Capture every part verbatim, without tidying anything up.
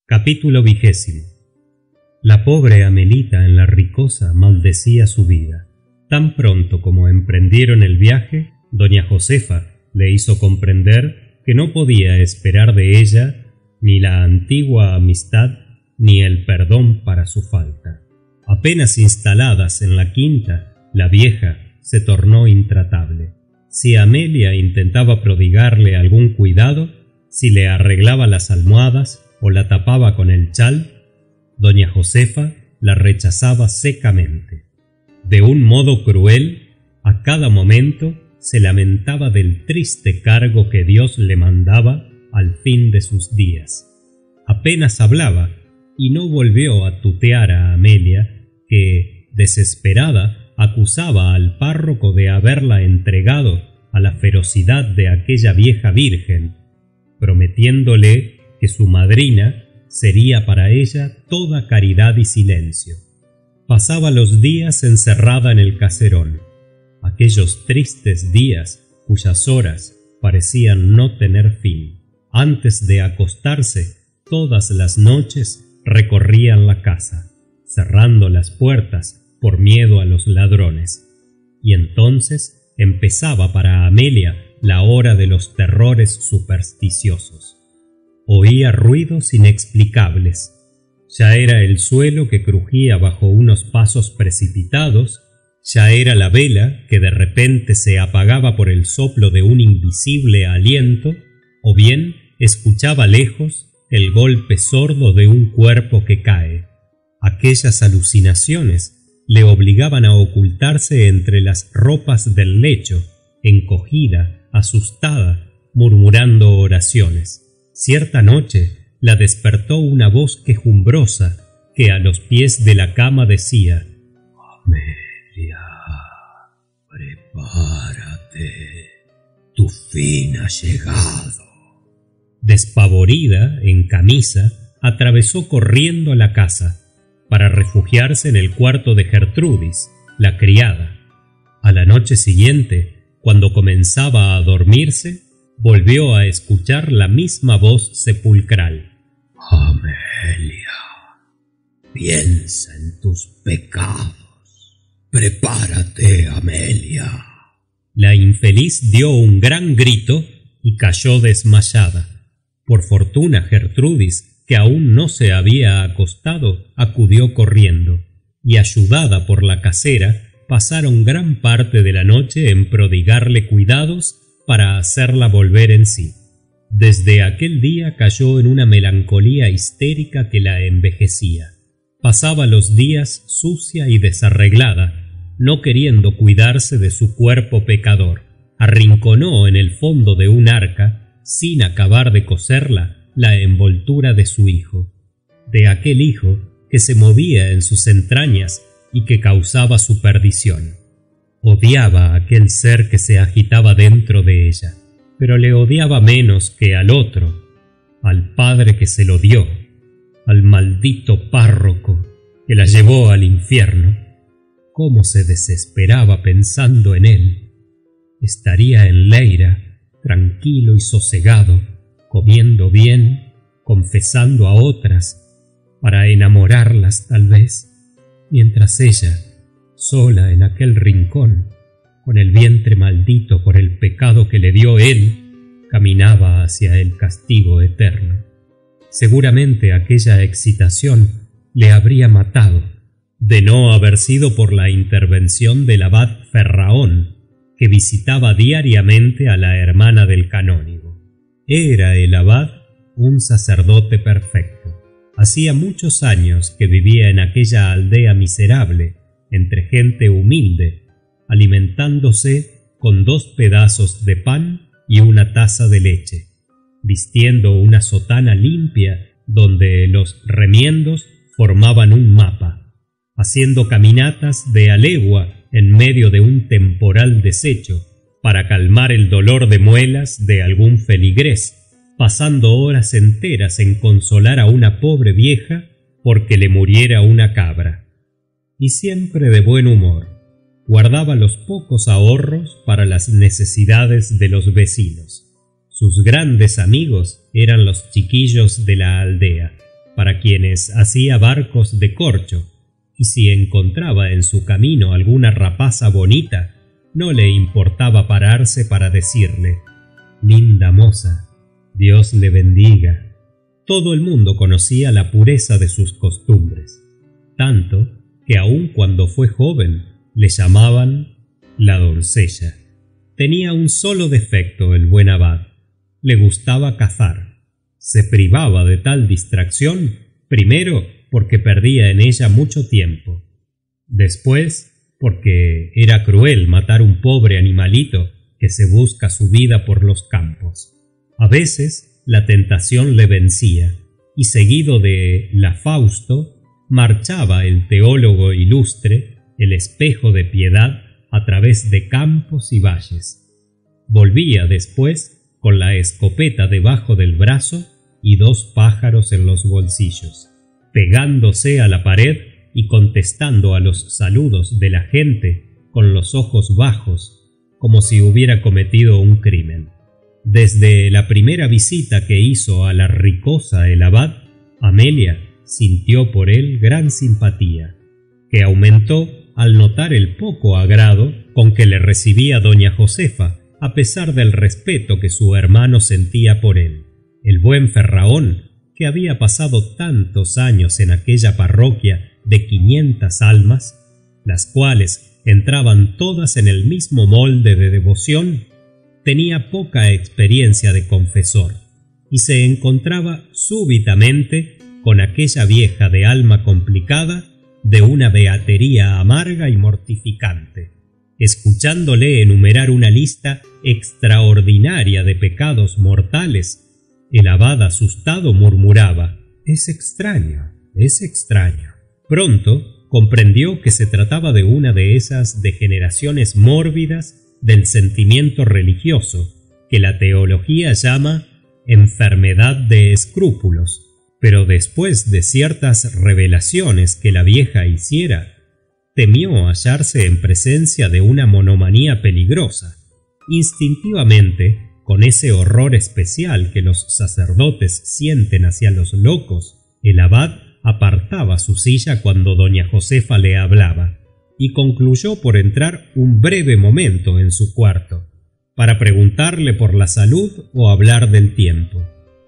Capítulo vigésimo. La pobre Amelita en la Ricosa maldecía su vida. Tan pronto como emprendieron el viaje, doña Josefa le hizo comprender que no podía esperar de ella ni la antigua amistad ni el perdón para su falta. Apenas instaladas en la quinta, la vieja se tornó intratable. Si Amelia intentaba prodigarle algún cuidado, si le arreglaba las almohadas o la tapaba con el chal, doña Josefa la rechazaba secamente. De un modo cruel, a cada momento se lamentaba del triste cargo que Dios le mandaba al fin de sus días. Apenas hablaba, y no volvió a tutear a Amelia, que, desesperada, acusaba al párroco de haberla entregado a la ferocidad de aquella vieja virgen, prometiéndole que su madrina sería para ella toda caridad y silencio. Pasaba los días encerrada en el caserón, aquellos tristes días cuyas horas parecían no tener fin. Antes de acostarse, todas las noches recorrían la casa, cerrando las puertas por miedo a los ladrones. Y entonces empezaba para Amelia la hora de los terrores supersticiosos. Oía ruidos inexplicables. Ya era el suelo que crujía bajo unos pasos precipitados, ya era la vela que de repente se apagaba por el soplo de un invisible aliento, o bien escuchaba lejos el golpe sordo de un cuerpo que cae. Aquellas alucinaciones le obligaban a ocultarse entre las ropas del lecho, encogida, asustada, murmurando oraciones. Cierta noche la despertó una voz quejumbrosa que a los pies de la cama decía: Amelia, prepárate, tu fin ha llegado. Despavorida, en camisa, atravesó corriendo la casa para refugiarse en el cuarto de Gertrudis, la criada. A la noche siguiente, cuando comenzaba a dormirse, volvió a escuchar la misma voz sepulcral. Amelia, piensa en tus pecados. Prepárate, Amelia. La infeliz dio un gran grito y cayó desmayada. Por fortuna Gertrudis, que aún no se había acostado, acudió corriendo, y ayudada por la casera, pasaron gran parte de la noche en prodigarle cuidados para hacerla volver en sí. Desde aquel día cayó en una melancolía histérica que la envejecía. Pasaba los días sucia y desarreglada, no queriendo cuidarse de su cuerpo pecador. Arrinconó en el fondo de un arca, sin acabar de coserla, la envoltura de su hijo, de aquel hijo que se movía en sus entrañas y que causaba su perdición. Odiaba a aquel ser que se agitaba dentro de ella, pero le odiaba menos que al otro, al padre que se lo dio, al maldito párroco que la llevó al infierno. Cómo se desesperaba pensando en él. Estaría en Leira, tranquilo y sosegado, comiendo bien, confesando a otras, para enamorarlas tal vez, mientras ella, sola en aquel rincón, con el vientre maldito por el pecado que le dio él, caminaba hacia el castigo eterno. Seguramente aquella excitación le habría matado, de no haber sido por la intervención del abad Ferraón, que visitaba diariamente a la hermana del canónigo. Era el abad un sacerdote perfecto. Hacía muchos años que vivía en aquella aldea miserable, entre gente humilde, alimentándose con dos pedazos de pan y una taza de leche, vistiendo una sotana limpia donde los remiendos formaban un mapa, haciendo caminatas de a legua en medio de un temporal deshecho para calmar el dolor de muelas de algún feligrés, pasando horas enteras en consolar a una pobre vieja porque le muriera una cabra. Y siempre de buen humor, guardaba los pocos ahorros para las necesidades de los vecinos. Sus grandes amigos eran los chiquillos de la aldea, para para quienes hacía barcos de corcho, y si encontraba en su camino alguna rapaza bonita, no le importaba pararse para decirle: «Linda moza, Dios le bendiga». Todo el mundo conocía la pureza de sus costumbres, tanto que aun cuando fue joven le llamaban la doncella. Tenía un solo defecto el buen abad: le gustaba cazar. Se privaba de tal distracción, primero porque perdía en ella mucho tiempo, después porque era cruel matar un pobre animalito que se busca su vida por los campos. A veces la tentación le vencía, y seguido de la Fausto, marchaba el teólogo ilustre, el espejo de piedad, a través de campos y valles. Volvía después con la escopeta debajo del brazo y dos pájaros en los bolsillos, pegándose a la pared y contestando a los saludos de la gente con los ojos bajos, como si hubiera cometido un crimen. Desde la primera visita que hizo a la ricosa el abad, Amelia sintió por él gran simpatía, que aumentó al notar el poco agrado con que le recibía doña Josefa, a pesar del respeto que su hermano sentía por él. El buen Ferraón, que había pasado tantos años en aquella parroquia de quinientas almas, las cuales entraban todas en el mismo molde de devoción, tenía poca experiencia de confesor, y se encontraba súbitamente con aquella vieja de alma complicada, de una beatería amarga y mortificante. Escuchándole enumerar una lista extraordinaria de pecados mortales, el abad asustado murmuraba: «Es extraño, es extraño». Pronto comprendió que se trataba de una de esas degeneraciones mórbidas del sentimiento religioso, que la teología llama enfermedad de escrúpulos, pero después de ciertas revelaciones que la vieja hiciera, temió hallarse en presencia de una monomanía peligrosa. Instintivamente, con ese horror especial que los sacerdotes sienten hacia los locos, el abad apartaba su silla cuando doña Josefa le hablaba, y concluyó por entrar un breve momento en su cuarto, para preguntarle por la salud o hablar del tiempo.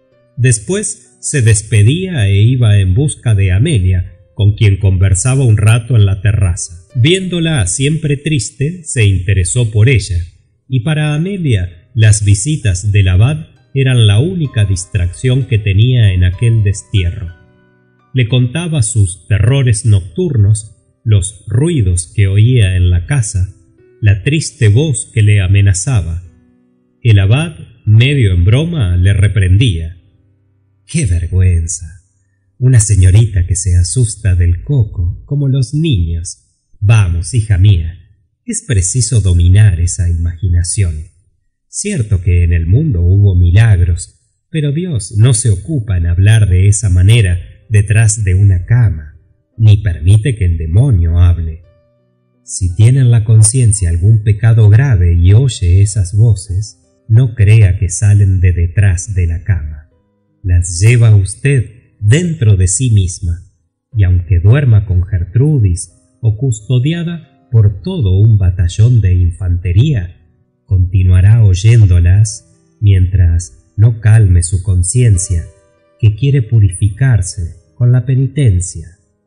Después se despedía e iba en busca de Amelia, con quien conversaba un rato en la terraza. Viéndola siempre triste, se interesó por ella, y para Amelia las visitas del abad eran la única distracción que tenía en aquel destierro. Le contaba sus terrores nocturnos, los ruidos que oía en la casa, la triste voz que le amenazaba. El abad, medio en broma, le reprendía: «¡Qué vergüenza! Una señorita que se asusta del coco, como los niños. Vamos, hija mía, es preciso dominar esa imaginación. Cierto que en el mundo hubo milagros, pero Dios no se ocupa en hablar de esa manera detrás de una cama, ni permite que el demonio hable. Si tiene en la conciencia algún pecado grave y oye esas voces, no crea que salen de detrás de la cama. Las lleva usted dentro de sí misma, y aunque duerma con Gertrudis o custodiada por todo un batallón de infantería, continuará oyéndolas mientras no calme su conciencia, que quiere purificarse con la penitencia».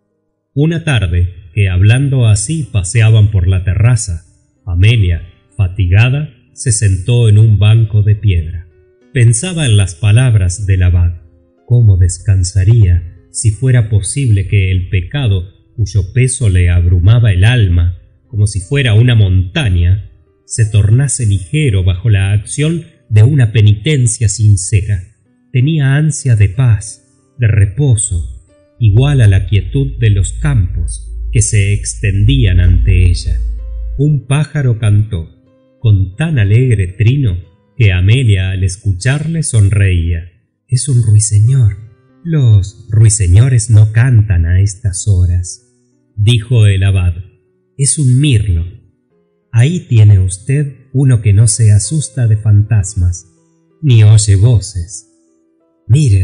Una tarde, que hablando así paseaban por la terraza, Amelia, fatigada, se sentó en un banco de piedra. Pensaba en las palabras del abad. ¿Cómo descansaría si fuera posible que el pecado, cuyo peso le abrumaba el alma, como si fuera una montaña, se tornase ligero bajo la acción de una penitencia sincera? Tenía ansia de paz, de reposo, igual a la quietud de los campos que se extendían ante ella. Un pájaro cantó, con tan alegre trino que Amelia al escucharle sonreía. «Es un ruiseñor. Los ruiseñores no cantan a estas horas», dijo el abad. «Es un mirlo. Ahí tiene usted uno que no se asusta de fantasmas, ni oye voces. Miren,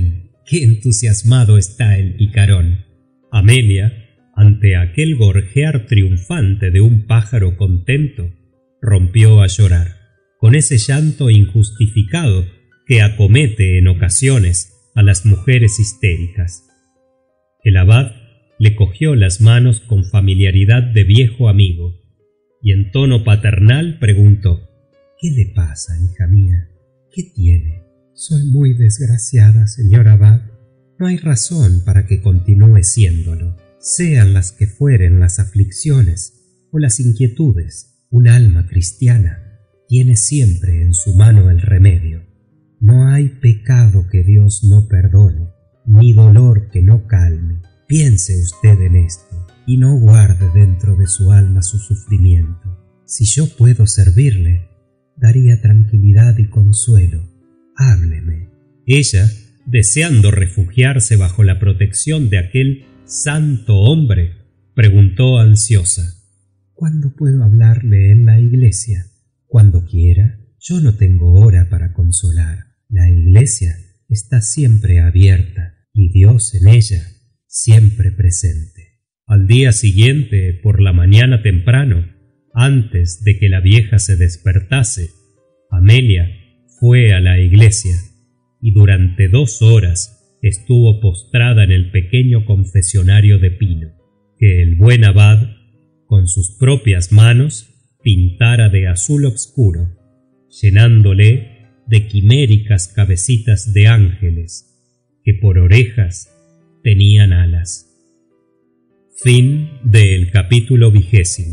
¡Qué entusiasmado está el picarón! Amelia, ante aquel gorjear triunfante de un pájaro contento, rompió a llorar, con ese llanto injustificado que acomete en ocasiones a las mujeres histéricas. El abad le cogió las manos con familiaridad de viejo amigo y en tono paternal preguntó: «¿Qué le pasa, hija mía? ¿Qué tiene?» «Soy muy desgraciada, señor abad. No hay razón para que continúe siéndolo. Sean las que fueren las aflicciones o las inquietudes, un alma cristiana tiene siempre en su mano el remedio. No hay pecado que Dios no perdone, ni dolor que no calme. Piense usted en esto y no guarde dentro de su alma su sufrimiento. Si yo puedo servirle, daría tranquilidad y consuelo. Hábleme». Ella, deseando refugiarse bajo la protección de aquel santo hombre, preguntó ansiosa: «¿Cuándo puedo hablarle en la iglesia?» «Cuando quiera. Yo no tengo hora para consolar. La iglesia está siempre abierta y Dios en ella siempre presente». Al día siguiente, por la mañana temprano, antes de que la vieja se despertase, Amelia fue a la iglesia y durante dos horas estuvo postrada en el pequeño confesionario de pino, que el buen abad, con sus propias manos, pintara de azul obscuro, llenándole de quiméricas cabecitas de ángeles que por orejas tenían alas. Fin del capítulo vigésimo.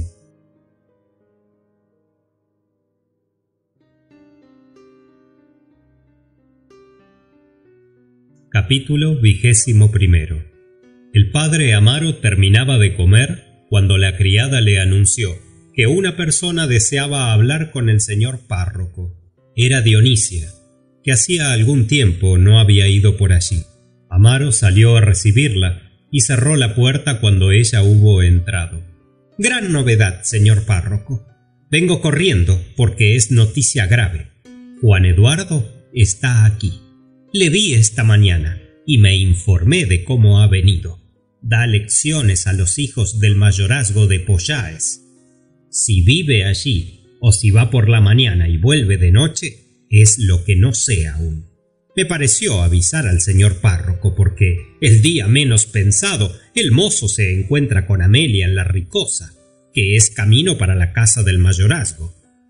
Capítulo vigésimo primero. El padre Amaro terminaba de comer cuando la criada le anunció que una persona deseaba hablar con el señor párroco. Era Dionisia, que hacía algún tiempo no había ido por allí. Amaro salió a recibirla y cerró la puerta cuando ella hubo entrado. «Gran novedad, señor párroco. Vengo corriendo porque es noticia grave. Juan Eduardo está aquí. Le vi esta mañana y me informé de cómo ha venido. Da lecciones a los hijos del mayorazgo de Pollaes. Si vive allí o si va por la mañana y vuelve de noche, es lo que no sé aún. Me pareció avisar al señor párroco porque el día menos pensado el mozo se encuentra con Amelia en la Ricosa, que es camino para la casa del mayorazgo».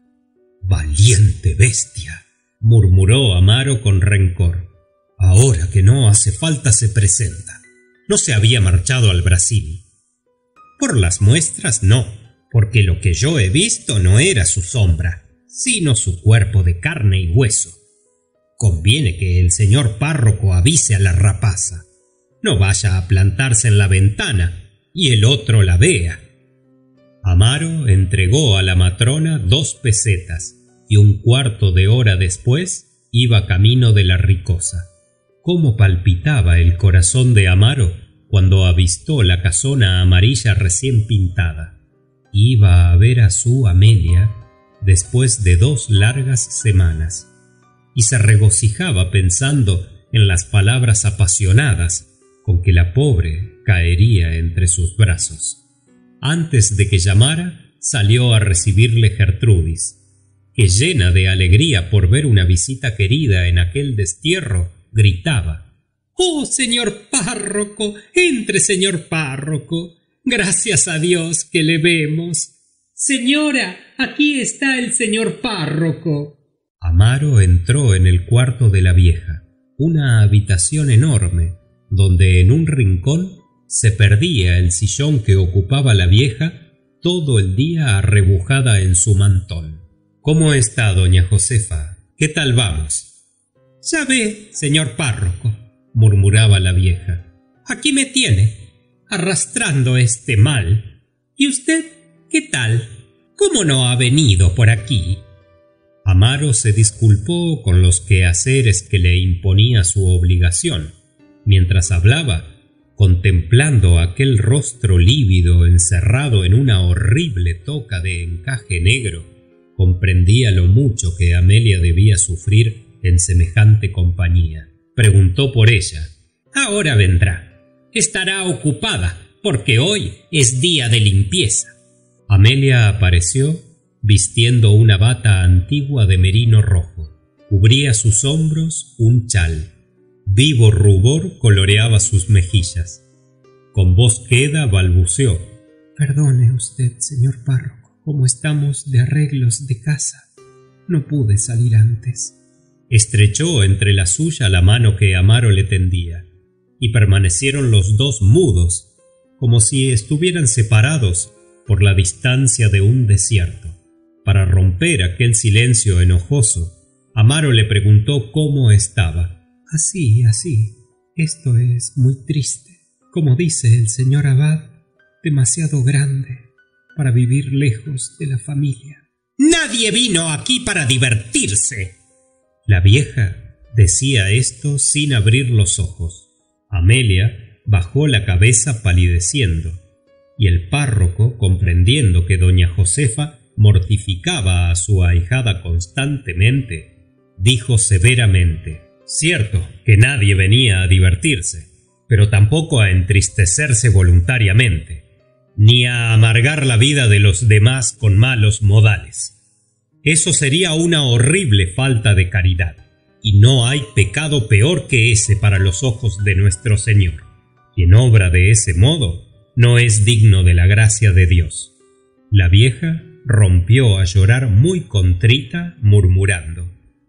«Valiente bestia», murmuró Amaro con rencor. «Ahora que no hace falta se presenta. ¿No se había marchado al Brasil?» «Por las muestras no, porque lo que yo he visto no era su sombra, sino su cuerpo de carne y hueso. Conviene que el señor párroco avise a la rapaza. No vaya a plantarse en la ventana y el otro la vea». Amaro entregó a la matrona dos pesetas y un cuarto de hora después iba camino de la Ricosa. Cómo palpitaba el corazón de Amaro cuando avistó la casona amarilla recién pintada. Iba a ver a su Amelia después de dos largas semanas, y se regocijaba pensando en las palabras apasionadas con que la pobre caería entre sus brazos. Antes de que llamara, salió a recibirle Gertrudis, que llena de alegría por ver una visita querida en aquel destierro, gritaba: «¡Oh, señor párroco! ¡Entre, señor párroco! Gracias a Dios que le vemos. Señora, aquí está el señor párroco». Amaro entró en el cuarto de la vieja, una habitación enorme, donde en un rincón se perdía el sillón que ocupaba la vieja todo el día arrebujada en su mantón. «¿Cómo está, doña Josefa? ¿Qué tal vamos?» «Ya ve, señor párroco», murmuraba la vieja, «aquí me tiene, arrastrando este mal. ¿Y usted qué tal? ¿Cómo no ha venido por aquí?» Amaro se disculpó con los quehaceres que le imponía su obligación. Mientras hablaba, contemplando aquel rostro lívido encerrado en una horrible toca de encaje negro, comprendía lo mucho que Amelia debía sufrir en semejante compañía. Preguntó por ella, Ahora vendrá. Estará ocupada, porque hoy es día de limpieza. Amelia apareció vistiendo una bata antigua de merino rojo. Cubría sus hombros un chal. Vivo rubor coloreaba sus mejillas. Con voz queda balbuceó: «Perdone usted, señor párroco, como estamos de arreglos de casa, no pude salir antes». Estrechó entre la suya la mano que Amaro le tendía, y permanecieron los dos mudos, como si estuvieran separados por la distancia de un desierto. Para romper aquel silencio enojoso, Amaro le preguntó cómo estaba. «Así, así. Esto es muy triste. Como dice el señor abad, demasiado grande para vivir lejos de la familia». «Nadie vino aquí para divertirse». La vieja decía esto sin abrir los ojos. Amelia bajó la cabeza palideciendo, y el párroco, comprendiendo que doña Josefa mortificaba a su ahijada constantemente, dijo severamente: «Cierto que nadie venía a divertirse, pero tampoco a entristecerse voluntariamente, ni a amargar la vida de los demás con malos modales. Eso sería una horrible falta de caridad, y no hay pecado peor que ese para los ojos de nuestro Señor. Quien obra de ese modo no es digno de la gracia de Dios». La vieja rompió a llorar muy contrita, murmurando: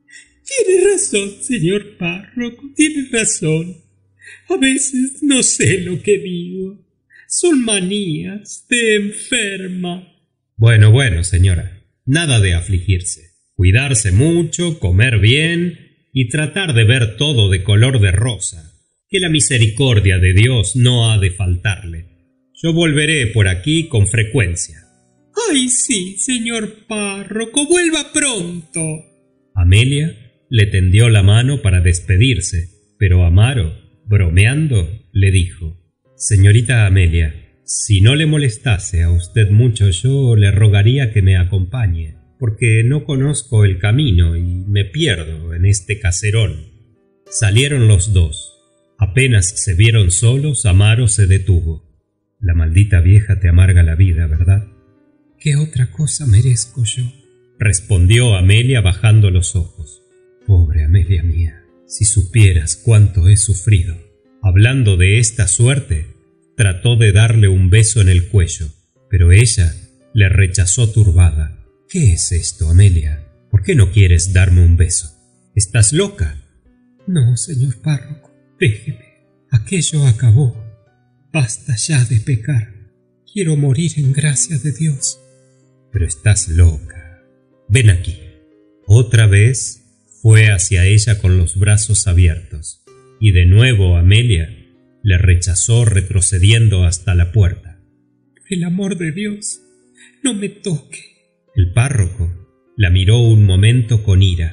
«Tiene razón, señor párroco, tiene razón. A veces no sé lo que digo. Son manías de enferma». «Bueno, bueno, señora, nada de afligirse. Cuidarse mucho, comer bien y tratar de ver todo de color de rosa, que la misericordia de Dios no ha de faltarle. Yo volveré por aquí con frecuencia». «Ay, sí, señor párroco, vuelva pronto». Amelia le tendió la mano para despedirse, pero Amaro, bromeando, le dijo: «Señorita Amelia, si no le molestase a usted mucho, yo le rogaría que me acompañe, porque no conozco el camino y me pierdo en este caserón». Salieron los dos. Apenas se vieron solos, Amaro se detuvo. «La maldita vieja te amarga la vida, ¿verdad?». «¿Qué otra cosa merezco yo?», respondió Amelia bajando los ojos. «Pobre Amelia mía, si supieras cuánto he sufrido». Hablando de esta suerte, trató de darle un beso en el cuello, pero ella le rechazó turbada. «¿Qué es esto, Amelia? ¿Por qué no quieres darme un beso? ¿Estás loca?». «No, señor párroco, déjeme. Aquello acabó. Basta ya de pecar. Quiero morir en gracia de Dios». «Pero estás loca. Ven aquí». Otra vez fue hacia ella con los brazos abiertos, y de nuevo Amelia le rechazó retrocediendo hasta la puerta. «El amor de Dios, no me toque». El párroco la miró un momento con ira.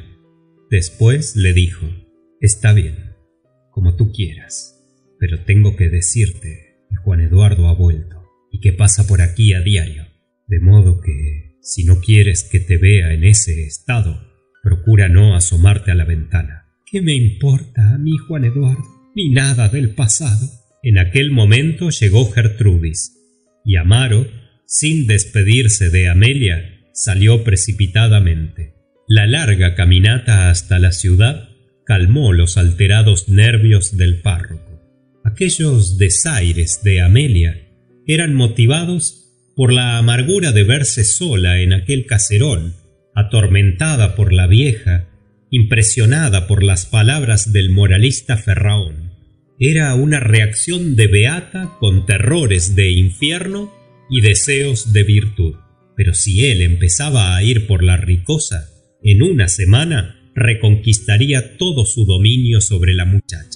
Después le dijo: «Está bien, como tú quieras, pero tengo que decirte que Juan Eduardo ha vuelto y que pasa por aquí a diario. De modo que, si no quieres que te vea en ese estado, procura no asomarte a la ventana». «¿Qué me importa a mí, Juan Eduardo? Ni nada del pasado». En aquel momento llegó Gertrudis, y Amaro, sin despedirse de Amelia, salió precipitadamente. La larga caminata hasta la ciudad calmó los alterados nervios del párroco. Aquellos desaires de Amelia eran motivados por la amargura de verse sola en aquel caserón, atormentada por la vieja, impresionada por las palabras del moralista Ferraón. Era una reacción de beata con terrores de infierno y deseos de virtud. Pero si él empezaba a ir por la ricosa, en una semana reconquistaría todo su dominio sobre la muchacha.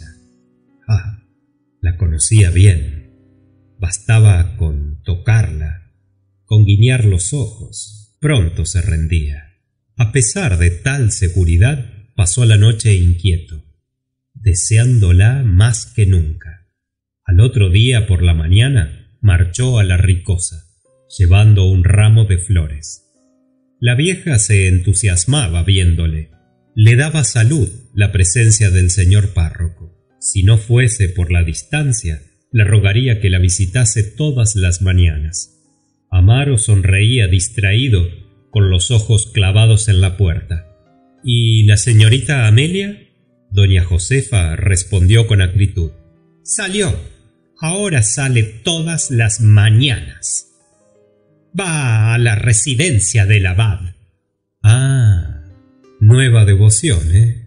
Ah, la conocía bien. Bastaba con tocarla, con guiñar los ojos. Pronto se rendía. A pesar de tal seguridad, pasó la noche inquieto, deseándola más que nunca. Al otro día por la mañana marchó a la ricosa, llevando un ramo de flores. La vieja se entusiasmaba viéndole. Le daba salud la presencia del señor párroco. Si no fuese por la distancia, le rogaría que la visitase todas las mañanas. Amaro sonreía distraído, con los ojos clavados en la puerta. ¿Y la señorita Amelia? Doña Josefa respondió con acritud. Salió. Ahora sale todas las mañanas. Va a la residencia del abad. Ah, nueva devoción, ¿eh?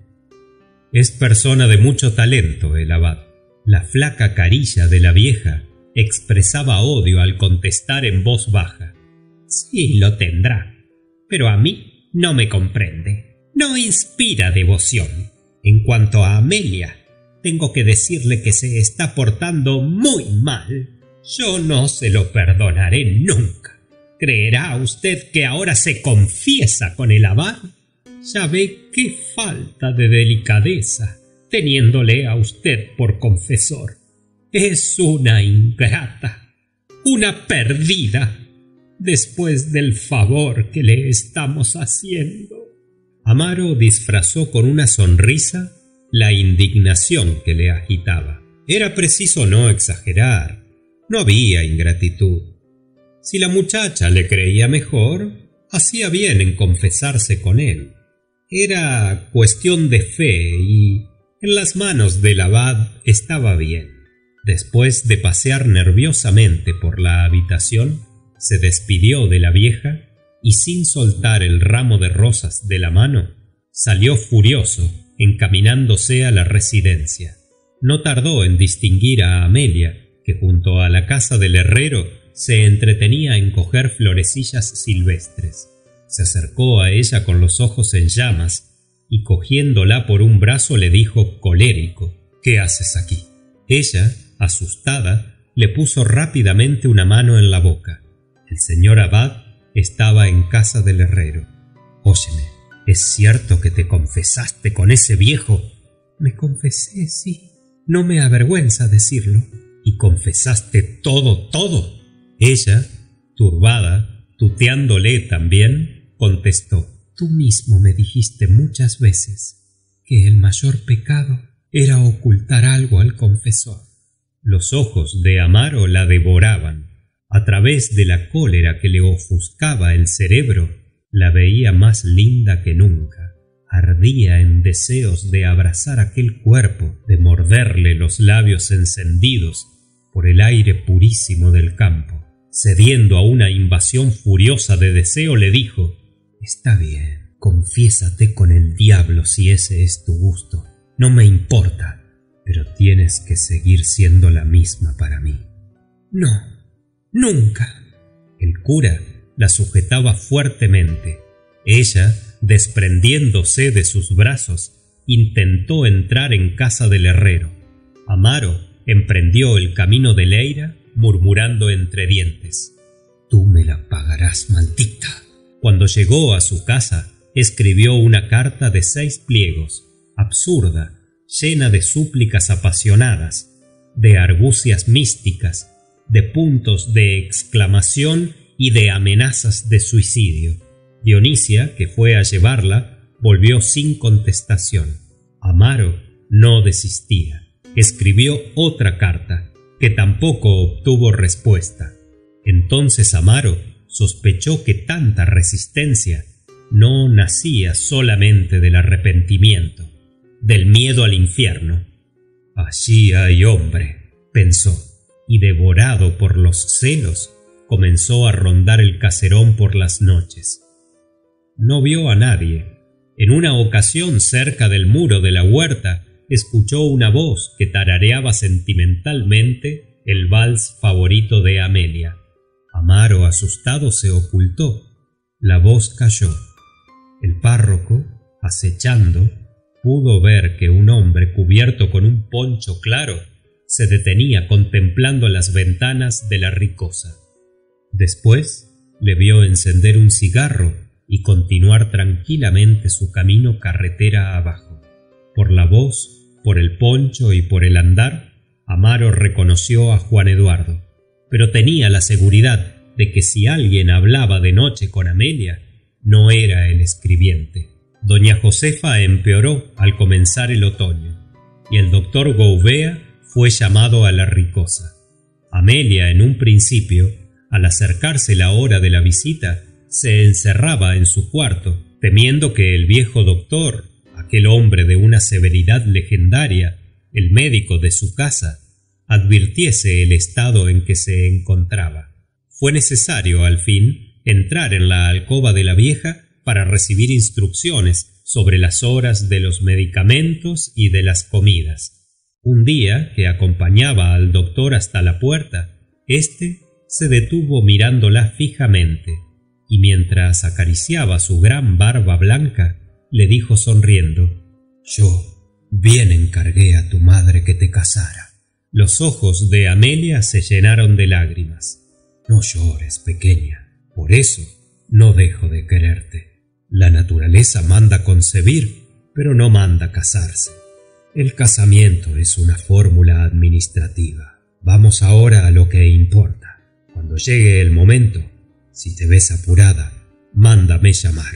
Es persona de mucho talento el abad. La flaca carilla de la vieja expresaba odio al contestar en voz baja. Sí, lo tendrá, pero a mí no me comprende. No inspira devoción. En cuanto a Amelia, tengo que decirle que se está portando muy mal. Yo no se lo perdonaré nunca. ¿Creerá usted que ahora se confiesa con el abad? Ya ve qué falta de delicadeza, teniéndole a usted por confesor. Es una ingrata, una perdida, después del favor que le estamos haciendo. Amaro disfrazó con una sonrisa la indignación que le agitaba. Era preciso no exagerar. No había ingratitud. Si la muchacha le creía mejor, hacía bien en confesarse con él. Era cuestión de fe y en las manos del abad estaba bien. Después de pasear nerviosamente por la habitación, se despidió de la vieja y sin soltar el ramo de rosas de la mano, salió furioso encaminándose a la residencia. No tardó en distinguir a Amelia, que junto a la casa del herrero se entretenía en coger florecillas silvestres. Se acercó a ella con los ojos en llamas y cogiéndola por un brazo le dijo colérico: ¿Qué haces aquí? Ella, asustada, le puso rápidamente una mano en la boca. El señor abad estaba en casa del herrero. Óyeme, ¿es cierto que te confesaste con ese viejo? Me confesé, sí. No me avergüenza decirlo. ¿Y confesaste todo, todo? Ella, turbada, tuteándole también, contestó: Tú mismo me dijiste muchas veces que el mayor pecado era ocultar algo al confesor. Los ojos de Amaro la devoraban. A través de la cólera que le ofuscaba el cerebro, la veía más linda que nunca. Ardía en deseos de abrazar aquel cuerpo, de morderle los labios encendidos por el aire purísimo del campo. Cediendo a una invasión furiosa de deseo, le dijo: Está bien, confiésate con el diablo si ese es tu gusto. No me importa, pero tienes que seguir siendo la misma para mí. No, nunca. El cura la sujetaba fuertemente. Ella, desprendiéndose de sus brazos, intentó entrar en casa del herrero. Amaro emprendió el camino de Leira, murmurando entre dientes: Tú me la pagarás, maldita. Cuando llegó a su casa, escribió una carta de seis pliegos, absurda, llena de súplicas apasionadas, de argucias místicas, de puntos de exclamación y de amenazas de suicidio. Dionisia, que fue a llevarla, volvió sin contestación. Amaro no desistía. Escribió otra carta, que tampoco obtuvo respuesta. Entonces Amaro sospechó que tanta resistencia no nacía solamente del arrepentimiento, del miedo al infierno. Allí hay hombre, pensó, y devorado por los celos, comenzó a rondar el caserón por las noches. No vio a nadie. En una ocasión, cerca del muro de la huerta, escuchó una voz que tarareaba sentimentalmente el vals favorito de Amelia. Amaro, asustado, se ocultó. La voz calló. El párroco, acechando, pudo ver que un hombre cubierto con un poncho claro se detenía contemplando las ventanas de la ricosa. Después le vio encender un cigarro y continuar tranquilamente su camino carretera abajo. Por la voz, por el poncho y por el andar, Amaro reconoció a Juan Eduardo, pero tenía la seguridad de que si alguien hablaba de noche con Amelia, no era el escribiente. Doña Josefa empeoró al comenzar el otoño. y el doctor Gouveia fue llamado a la ricosa. Amelia, en un principio, al acercarse la hora de la visita, se encerraba en su cuarto, temiendo que el viejo doctor, aquel hombre de una severidad legendaria, el médico de su casa, advirtiese el estado en que se encontraba. Fue necesario, al fin, entrar en la alcoba de la vieja para recibir instrucciones sobre las horas de los medicamentos y de las comidas. Un día, que acompañaba al doctor hasta la puerta, éste se detuvo mirándola fijamente, y mientras acariciaba su gran barba blanca, le dijo sonriendo: «Yo bien encargué a tu madre que te casara». Los ojos de Amelia se llenaron de lágrimas. «No llores, pequeña, por eso no dejo de quererte. La naturaleza manda concebir, pero no manda casarse. El casamiento es una fórmula administrativa. Vamos ahora a lo que importa. Cuando llegue el momento, si te ves apurada, mándame llamar».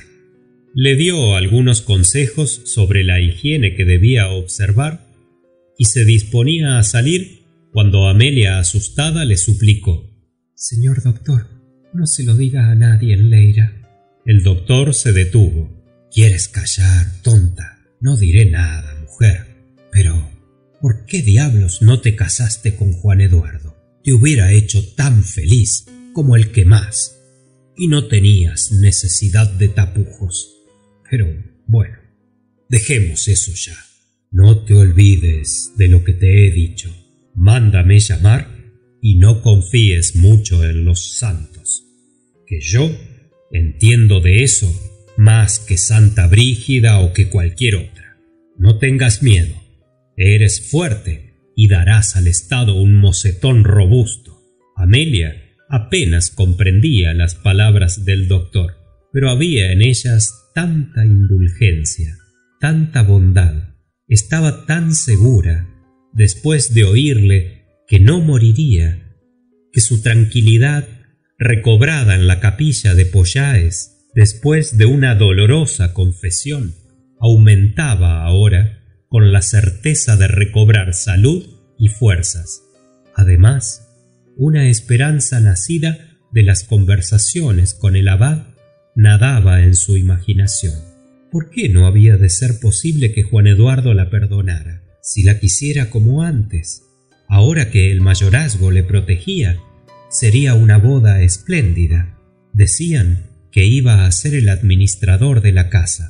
Le dio algunos consejos sobre la higiene que debía observar y se disponía a salir cuando Amelia, asustada, le suplicó: «Señor doctor, no se lo diga a nadie en Leira». El doctor se detuvo. «¿Quieres callar, tonta? No diré nada, mujer. Pero, ¿por qué diablos no te casaste con Juan Eduardo? Te hubiera hecho tan feliz como el que más. Y no tenías necesidad de tapujos. Pero, bueno, dejemos eso ya. No te olvides de lo que te he dicho. Mándame llamar y no confíes mucho en los santos. Que yo entiendo de eso más que Santa Brígida o que cualquier otra. No tengas miedo. Eres fuerte y darás al Estado un mocetón robusto». Amelia apenas comprendía las palabras del doctor, pero había en ellas tanta indulgencia, tanta bondad, estaba tan segura, después de oírle, que no moriría, que su tranquilidad, recobrada en la capilla de Pollaes, después de una dolorosa confesión, aumentaba ahora con la certeza de recobrar salud y fuerzas. Además, una esperanza nacida de las conversaciones con el abad nadaba en su imaginación. ¿Por qué no había de ser posible que Juan Eduardo la perdonara, si la quisiera como antes? Ahora que el mayorazgo le protegía, sería una boda espléndida. Decían que iba a ser el administrador de la casa.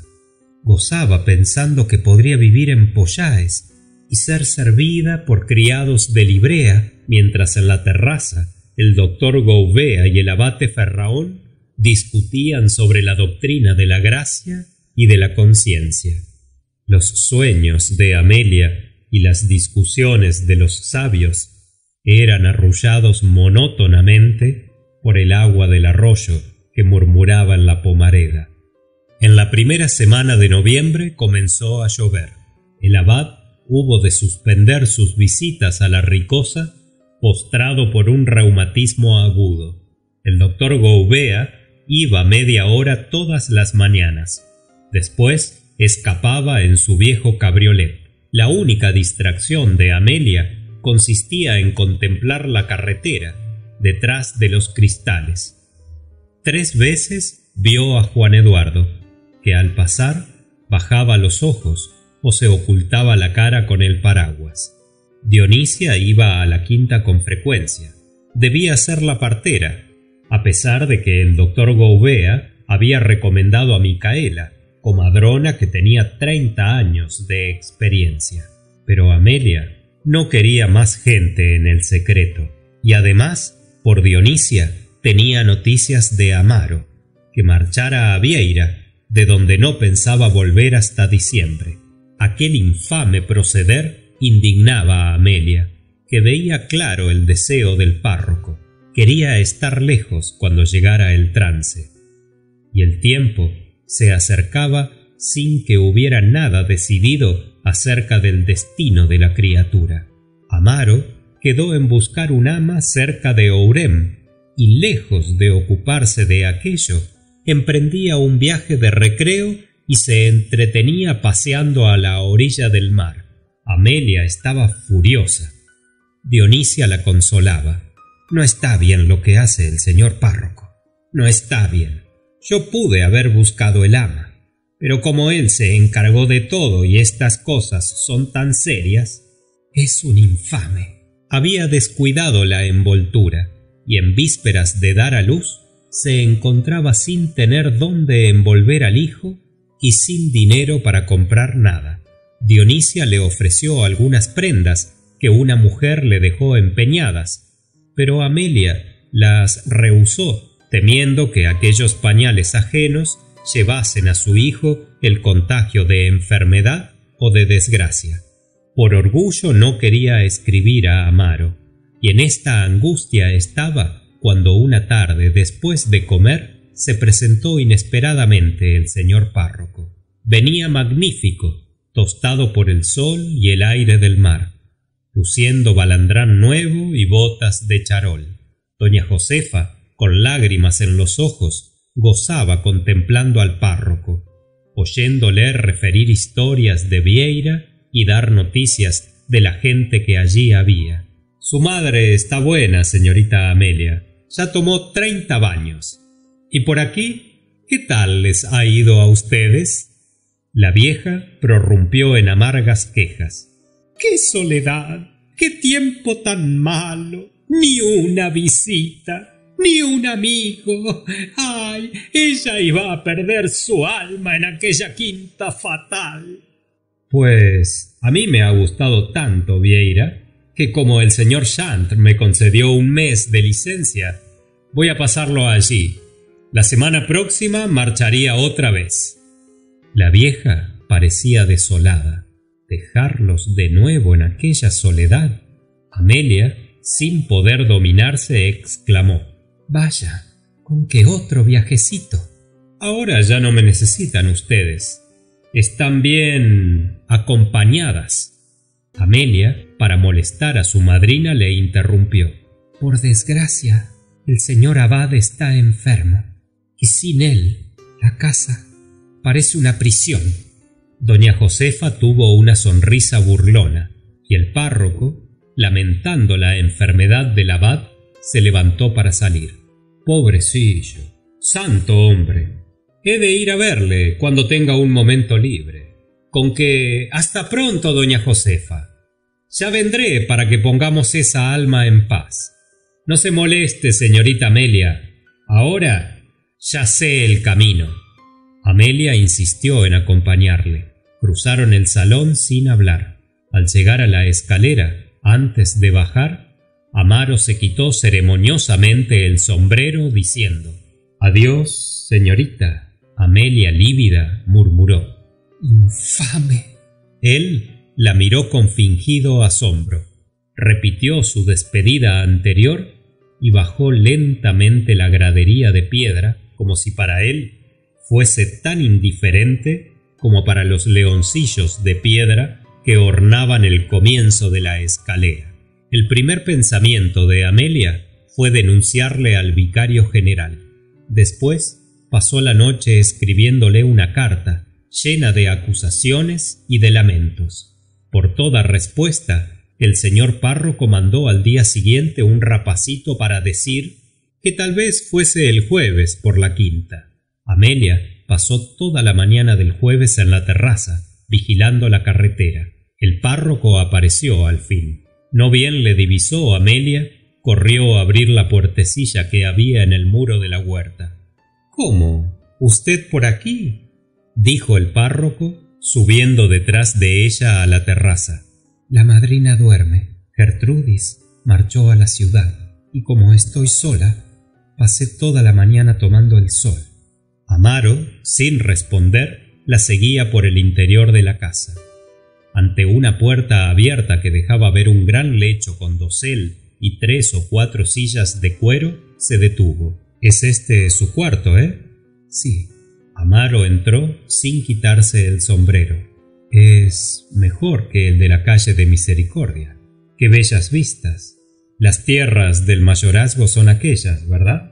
Gozaba pensando que podría vivir en Pollaes y ser servida por criados de Librea, mientras en la terraza el doctor Gouveia y el abate Ferraón discutían sobre la doctrina de la gracia y de la conciencia. Los sueños de Amelia y las discusiones de los sabios eran arrullados monótonamente por el agua del arroyo que murmuraba en la pomareda. En la primera semana de noviembre comenzó a llover. El abad hubo de suspender sus visitas a la ricosa, postrado por un reumatismo agudo. El doctor Gouveia iba media hora todas las mañanas. Después escapaba en su viejo cabriolet. La única distracción de Amelia consistía en contemplar la carretera detrás de los cristales. Tres veces vio a Juan Eduardo, que al pasar bajaba los ojos o se ocultaba la cara con el paraguas. Dionisia iba a la quinta con frecuencia. Debía ser la partera, a pesar de que el doctor Gouveia había recomendado a Micaela, comadrona que tenía treinta años de experiencia. Pero Amelia no quería más gente en el secreto, y además, por Dionisia, tenía noticias de Amaro, que marchara a Vieira, de donde no pensaba volver hasta diciembre. Aquel infame proceder indignaba a Amelia, que veía claro el deseo del párroco. Quería estar lejos cuando llegara el trance. Y el tiempo se acercaba sin que hubiera nada decidido acerca del destino de la criatura. Amaro quedó en buscar un ama cerca de Ourem, y lejos de ocuparse de aquello, emprendía un viaje de recreo y se entretenía paseando a la orilla del mar. Amelia estaba furiosa. Dionisia la consolaba. No está bien lo que hace el señor párroco. No está bien. Yo pude haber buscado el ama, pero como él se encargó de todo y estas cosas son tan serias, es un infame. Había descuidado la envoltura y en vísperas de dar a luz se encontraba sin tener dónde envolver al hijo y sin dinero para comprar nada. Dionisia le ofreció algunas prendas que una mujer le dejó empeñadas, pero Amelia las rehusó, temiendo que aquellos pañales ajenos llevasen a su hijo el contagio de enfermedad o de desgracia. Por orgullo no quería escribir a Amaro, y en esta angustia estaba cuando una tarde, después de comer, se presentó inesperadamente el señor párroco. Venía magnífico, tostado por el sol y el aire del mar, luciendo balandrán nuevo y botas de charol. Doña Josefa, con lágrimas en los ojos, gozaba contemplando al párroco, oyéndole referir historias de Vieira y dar noticias de la gente que allí había. Su madre está buena, señorita Amelia. Ya tomó treinta baños. ¿Y por aquí? ¿Qué tal les ha ido a ustedes? La vieja prorrumpió en amargas quejas. ¡Qué soledad! ¡Qué tiempo tan malo! Ni una visita. Ni un amigo. ¡Ay! Ella iba a perder su alma en aquella quinta fatal. Pues a mí me ha gustado tanto Vieira que como el señor Chantre me concedió un mes de licencia, voy a pasarlo allí. La semana próxima marcharía otra vez. La vieja parecía desolada. Dejarlos de nuevo en aquella soledad. Amelia, sin poder dominarse, exclamó: Vaya, con qué otro viajecito. Ahora ya no me necesitan ustedes. Están bien acompañadas. Amelia, para molestar a su madrina, le interrumpió. Por desgracia, el señor abad está enfermo, y sin él, la casa parece una prisión. Doña Josefa tuvo una sonrisa burlona, y el párroco, lamentando la enfermedad del abad, se levantó para salir. Pobrecillo, santo hombre. He de ir a verle cuando tenga un momento libre. Con que hasta pronto, doña Josefa. Ya vendré para que pongamos esa alma en paz. No se moleste, señorita Amelia. Ahora ya sé el camino. Amelia insistió en acompañarle. Cruzaron el salón sin hablar. Al llegar a la escalera, antes de bajar, Amaro se quitó ceremoniosamente el sombrero diciendo: Adiós, señorita. Amelia, lívida, murmuró: Infame. Él la miró con fingido asombro. Repitió su despedida anterior y bajó lentamente la gradería de piedra, como si para él fuese tan indiferente como para los leoncillos de piedra que ornaban el comienzo de la escalera. El primer pensamiento de Amelia fue denunciarle al vicario general. Después pasó la noche escribiéndole una carta llena de acusaciones y de lamentos. Por toda respuesta, el señor párroco mandó al día siguiente un rapacito para decir que tal vez fuese el jueves por la quinta. Amelia pasó toda la mañana del jueves en la terraza, vigilando la carretera. El párroco apareció al fin. No bien le divisó Amelia, corrió a abrir la puertecilla que había en el muro de la huerta. ¿Cómo? ¿Usted por aquí?, dijo el párroco, subiendo detrás de ella a la terraza. La madrina duerme. Gertrudis marchó a la ciudad, y como estoy sola, pasé toda la mañana tomando el sol. Amaro, sin responder, la seguía por el interior de la casa. Ante una puerta abierta que dejaba ver un gran lecho con dosel y tres o cuatro sillas de cuero, se detuvo. ¿Es este su cuarto, eh? Sí. Amaro entró sin quitarse el sombrero. Es mejor que el de la calle de Misericordia. ¡Qué bellas vistas! Las tierras del mayorazgo son aquellas, ¿verdad?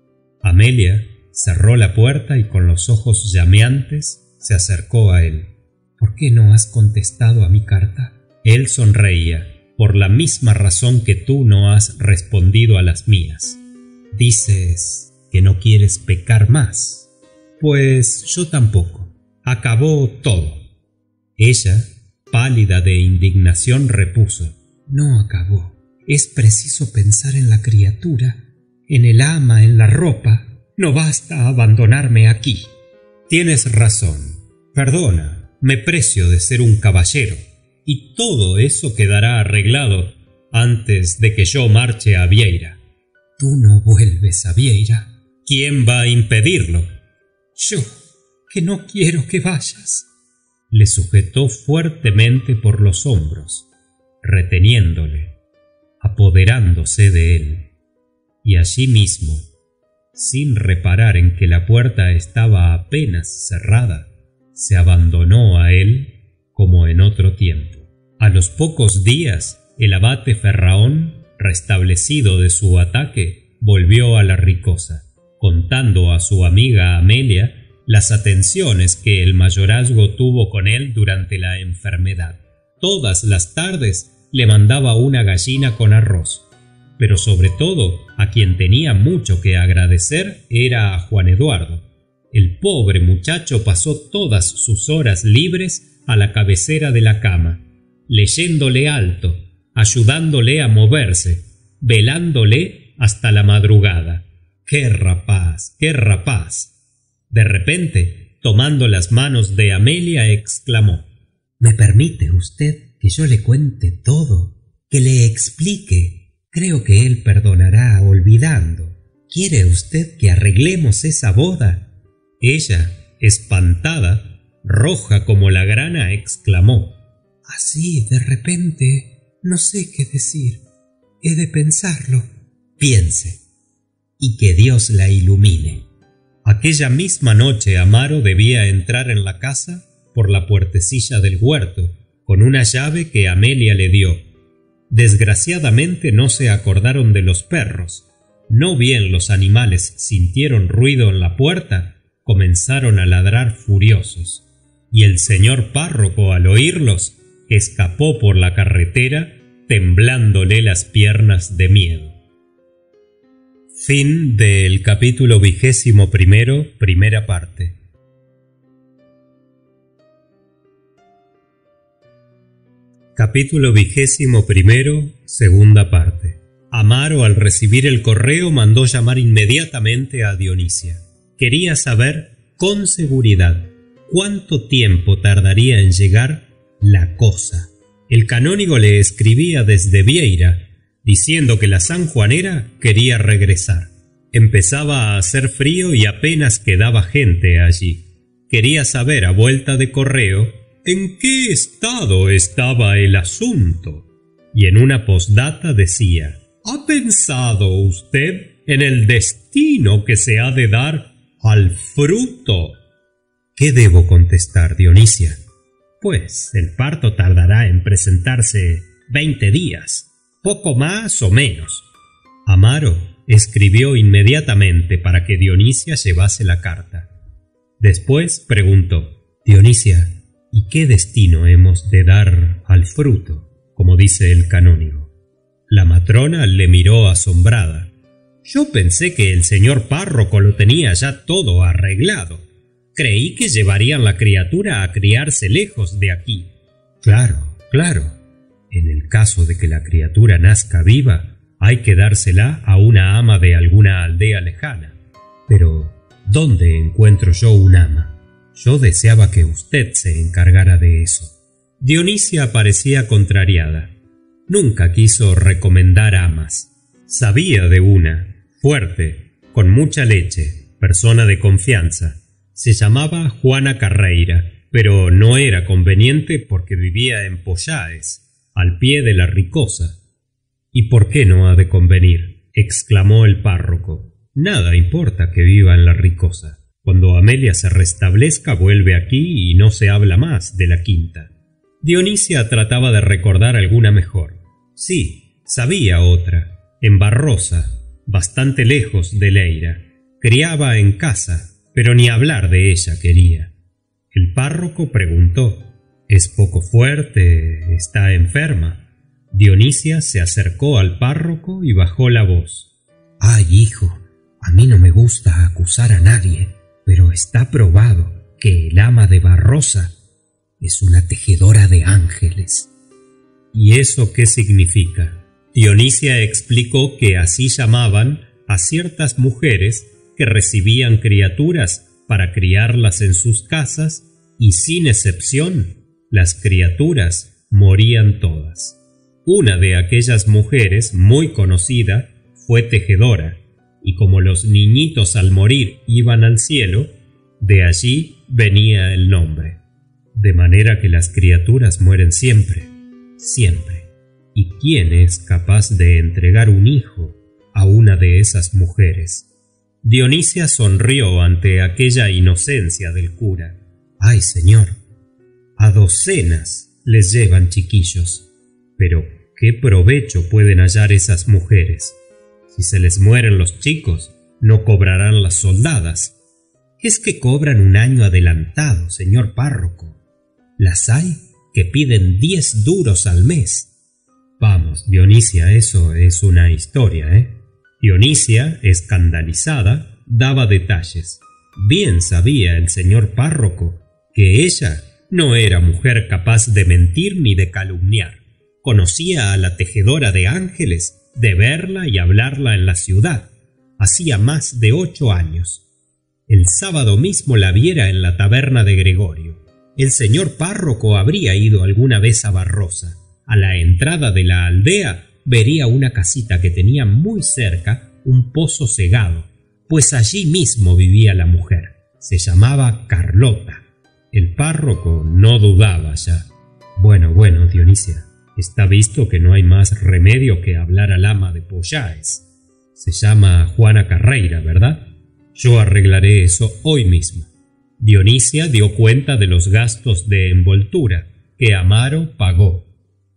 Amelia cerró la puerta y con los ojos llameantes se acercó a él. ¿Por qué no has contestado a mi carta? Él sonreía. Por la misma razón que tú no has respondido a las mías. Dices que no quieres pecar más. Pues yo tampoco. Acabó todo. Ella, pálida de indignación, repuso: No acabó. Es preciso pensar en la criatura, en el ama, en la ropa. No basta abandonarme aquí. Tienes razón. Perdona, me precio de ser un caballero. Y todo eso quedará arreglado antes de que yo marche a Vieira. Tú no vuelves a Vieira. ¿Quién va a impedirlo? Yo, que no quiero que vayas. Le sujetó fuertemente por los hombros, reteniéndole, apoderándose de él. Y allí mismo, sin reparar en que la puerta estaba apenas cerrada, se abandonó a él como en otro tiempo. A los pocos días, el abate Ferraón, restablecido de su ataque, volvió a la Ricosa, contando a su amiga Amelia las atenciones que el mayorazgo tuvo con él durante la enfermedad. Todas las tardes le mandaba una gallina con arroz, pero sobre todo a quien tenía mucho que agradecer era a Juan Eduardo. El pobre muchacho pasó todas sus horas libres a la cabecera de la cama, leyéndole alto, ayudándole a moverse, velándole hasta la madrugada. ¡Qué rapaz! ¡Qué rapaz! De repente, tomando las manos de Amelia, exclamó: ¿Me permite usted que yo le cuente todo? ¿Que le explique? Creo que él perdonará olvidando. ¿Quiere usted que arreglemos esa boda? Ella, espantada, roja como la grana, exclamó: Así, de repente, no sé qué decir. He de pensarlo. Piense, y que Dios la ilumine. Aquella misma noche Amaro debía entrar en la casa por la puertecilla del huerto, con una llave que Amelia le dio. Desgraciadamente no se acordaron de los perros. No bien los animales sintieron ruido en la puerta, comenzaron a ladrar furiosos, y el señor párroco, al oírlos, escapó por la carretera, temblándole las piernas de miedo. Fin del capítulo vigésimo primero, primera parte. Capítulo vigésimo primero, segunda parte. Amaro, al recibir el correo, mandó llamar inmediatamente a Dionisia. Quería saber con seguridad cuánto tiempo tardaría en llegar la cosa. El canónigo le escribía desde Vieira, diciendo que la sanjuanera quería regresar. Empezaba a hacer frío y apenas quedaba gente allí. Quería saber a vuelta de correo en qué estado estaba el asunto. Y en una postdata decía: ¿Ha pensado usted en el destino que se ha de dar al fruto? ¿Qué debo contestar, Dionisia? Pues el parto tardará en presentarse veinte días, poco más o menos. Amaro escribió inmediatamente para que Dionisia llevase la carta. Después preguntó: Dionisia, ¿y qué destino hemos de dar al fruto, como dice el canónigo? La matrona le miró asombrada. Yo pensé que el señor párroco lo tenía ya todo arreglado. Creí que llevarían la criatura a criarse lejos de aquí. Claro, claro. En el caso de que la criatura nazca viva, hay que dársela a una ama de alguna aldea lejana. Pero, ¿dónde encuentro yo un ama? Yo deseaba que usted se encargara de eso. Dionisia parecía contrariada. Nunca quiso recomendar amas. Sabía de una, fuerte, con mucha leche, persona de confianza. Se llamaba Juana Carreira, pero no era conveniente porque vivía en Pollaes, al pie de la Ricosa. ¿Y por qué no ha de convenir?, exclamó el párroco. Nada importa que viva en la Ricosa. Cuando Amelia se restablezca vuelve aquí y no se habla más de la quinta. Dionisia trataba de recordar alguna mejor. Sí, sabía otra, en Barrosa, bastante lejos de Leira. Criaba en casa, pero ni hablar de ella quería. El párroco preguntó: Es poco fuerte, está enferma. Dionisia se acercó al párroco y bajó la voz. Ay, hijo, a mí no me gusta acusar a nadie, pero está probado que el ama de Barrosa es una tejedora de ángeles. ¿Y eso qué significa? Dionisia explicó que así llamaban a ciertas mujeres que recibían criaturas para criarlas en sus casas y, sin excepción, las criaturas morían todas. Una de aquellas mujeres, muy conocida, fue tejedora, y como los niñitos al morir iban al cielo, de allí venía el nombre. De manera que las criaturas mueren siempre, siempre. ¿Y quién es capaz de entregar un hijo a una de esas mujeres? Dionisia sonrió ante aquella inocencia del cura. Ay, señor, a docenas les llevan chiquillos. Pero ¿qué provecho pueden hallar esas mujeres? Si se les mueren los chicos, no cobrarán las soldadas. Es que cobran un año adelantado, señor párroco. Las hay que piden diez duros al mes. Vamos, Dionisia, eso es una historia, ¿eh? Dionisia, escandalizada, daba detalles. Bien sabía el señor párroco que ella no era mujer capaz de mentir ni de calumniar. Conocía a la tejedora de ángeles de verla y hablarla en la ciudad. Hacía más de ocho años. El sábado mismo la viera en la taberna de Gregorio. El señor párroco habría ido alguna vez a Barrosa. A la entrada de la aldea vería una casita que tenía muy cerca un pozo cegado, pues allí mismo vivía la mujer. Se llamaba Carlota. El párroco no dudaba ya. Bueno, bueno, Dionisia, está visto que no hay más remedio que hablar al ama de Pollaes. Se llama Juana Carreira, ¿verdad? Yo arreglaré eso hoy mismo. Dionisia dio cuenta de los gastos de envoltura que Amaro pagó.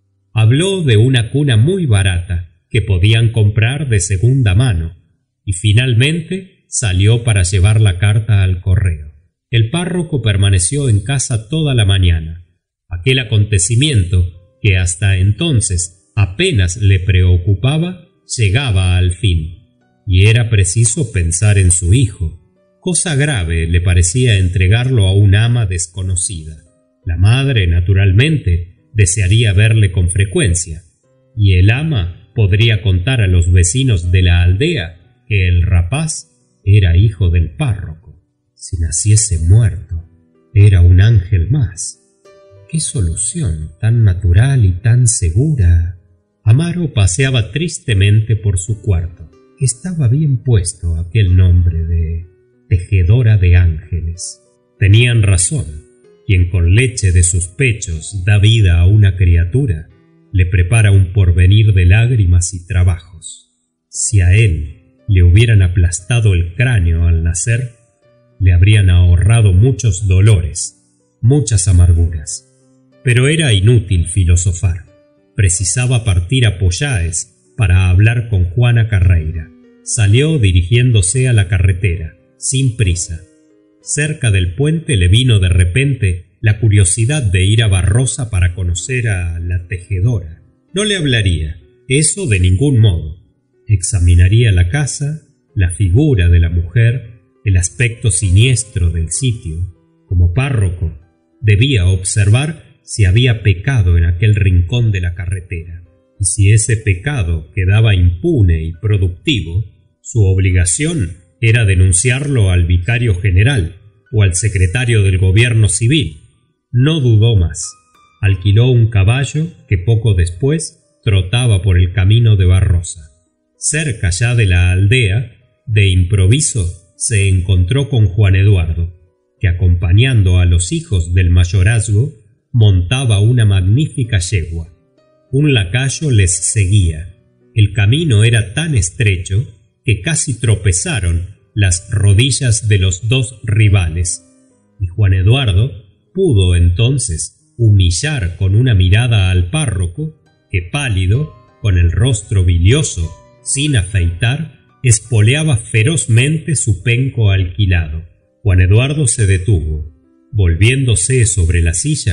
Habló de una cuna muy barata que podían comprar de segunda mano y finalmente salió para llevar la carta al correo. El párroco permaneció en casa toda la mañana. Aquel acontecimiento, que hasta entonces apenas le preocupaba, llegaba al fin, y era preciso pensar en su hijo. Cosa grave le parecía entregarlo a un ama desconocida. La madre, naturalmente, desearía verle con frecuencia, y el ama podría contar a los vecinos de la aldea que el rapaz era hijo del párroco. Si naciese muerto, era un ángel más. ¡Qué solución tan natural y tan segura! Amaro paseaba tristemente por su cuarto. Estaba bien puesto aquel nombre de tejedora de ángeles. Tenían razón. Quien con leche de sus pechos da vida a una criatura, le prepara un porvenir de lágrimas y trabajos. Si a él le hubieran aplastado el cráneo al nacer, le habrían ahorrado muchos dolores, muchas amarguras. Pero era inútil filosofar. Precisaba partir a Pollaes para hablar con Juana Carreira. Salió dirigiéndose a la carretera, sin prisa. Cerca del puente le vino de repente la curiosidad de ir a Barrosa para conocer a la tejedora. No le hablaría, eso de ningún modo. Examinaría la casa, la figura de la mujer, el aspecto siniestro del sitio. Como párroco, debía observar si había pecado en aquel rincón de la carretera. Y si ese pecado quedaba impune y productivo, su obligación era denunciarlo al vicario general o al secretario del gobierno civil. No dudó más. Alquiló un caballo que poco después trotaba por el camino de Barrosa. Cerca ya de la aldea, de improviso, se encontró con Juan Eduardo, que acompañando a los hijos del mayorazgo, montaba una magnífica yegua. Un lacayo les seguía. El camino era tan estrecho que casi tropezaron las rodillas de los dos rivales, y Juan Eduardo pudo entonces humillar con una mirada al párroco, que pálido, con el rostro bilioso, sin afeitar, espoleaba ferozmente su penco alquilado. Juan Eduardo se detuvo. Volviéndose sobre la silla,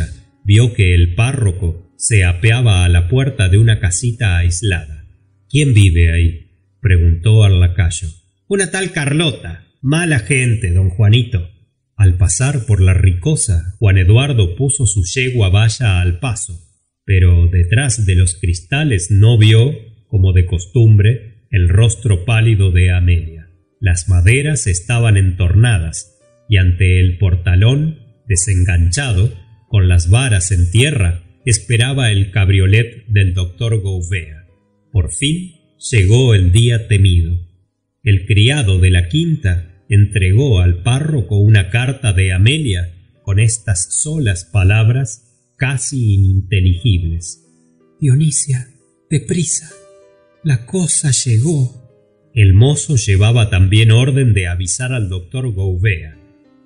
vio que el párroco se apeaba a la puerta de una casita aislada. —¿Quién vive ahí? —preguntó al lacayo. —Una tal Carlota. Mala gente, don Juanito. Al pasar por la Ricosa, Juan Eduardo puso su yegua vaya al paso, pero detrás de los cristales no vio, como de costumbre, el rostro pálido de Amelia. Las maderas estaban entornadas, y ante el portalón, desenganchado, con las varas en tierra, esperaba el cabriolet del doctor Gouveia. Por fin llegó el día temido. El criado de la quinta entregó al párroco una carta de Amelia con estas solas palabras casi ininteligibles: Dionisia, deprisa, la cosa llegó. El mozo llevaba también orden de avisar al doctor Gouveia.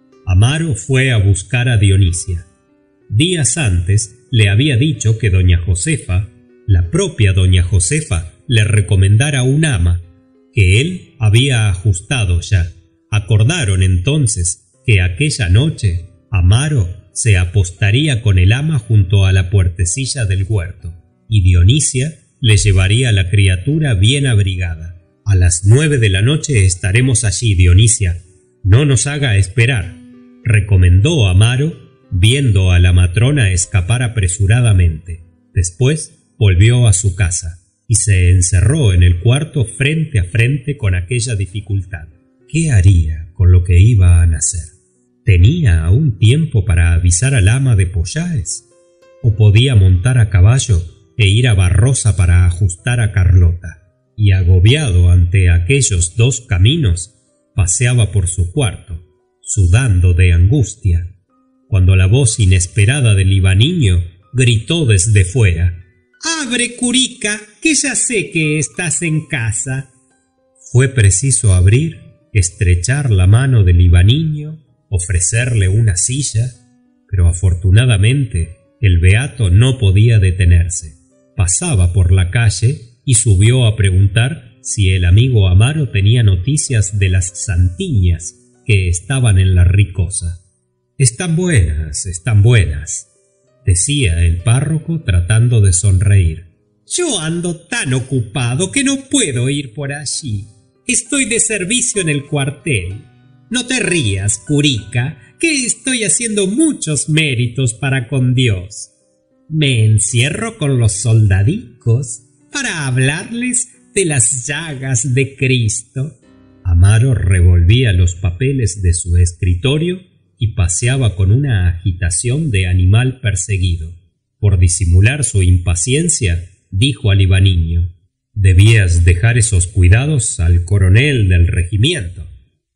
Amaro fue a buscar a Dionisia. Días antes le había dicho que doña Josefa, la propia doña Josefa, le recomendara un ama, que él había ajustado ya. Acordaron entonces que aquella noche Amaro se apostaría con el ama junto a la puertecilla del huerto, y Dionisia le llevaría la criatura bien abrigada. A las nueve de la noche estaremos allí, Dionisia. No nos haga esperar, recomendó Amaro, viendo a la matrona escapar apresuradamente. Después volvió a su casa y se encerró en el cuarto frente a frente con aquella dificultad. ¿Qué haría con lo que iba a nacer? ¿Tenía aún tiempo para avisar al ama de Pollaes? ¿O podía montar a caballo e ir a Barrosa para ajustar a Carlota? Y agobiado ante aquellos dos caminos, paseaba por su cuarto, sudando de angustia, cuando la voz inesperada del Ivaniño gritó desde fuera: «¡Abre, Curica, que ya sé que estás en casa!». Fue preciso abrir, estrechar la mano del Ivaniño, ofrecerle una silla, pero afortunadamente el beato no podía detenerse. Pasaba por la calle y subió a preguntar si el amigo Amaro tenía noticias de las santiñas que estaban en la Ricosa. «Están buenas, están buenas», decía el párroco tratando de sonreír. «Yo ando tan ocupado que no puedo ir por allí. Estoy de servicio en el cuartel. No te rías, Curica, que estoy haciendo muchos méritos para con Dios. Me encierro con los soldadicos para hablarles de las llagas de Cristo». Amaro revolvía los papeles de su escritorio y paseaba con una agitación de animal perseguido. Por disimular su impaciencia, dijo al Ivaniño: «Debías dejar esos cuidados al coronel del regimiento».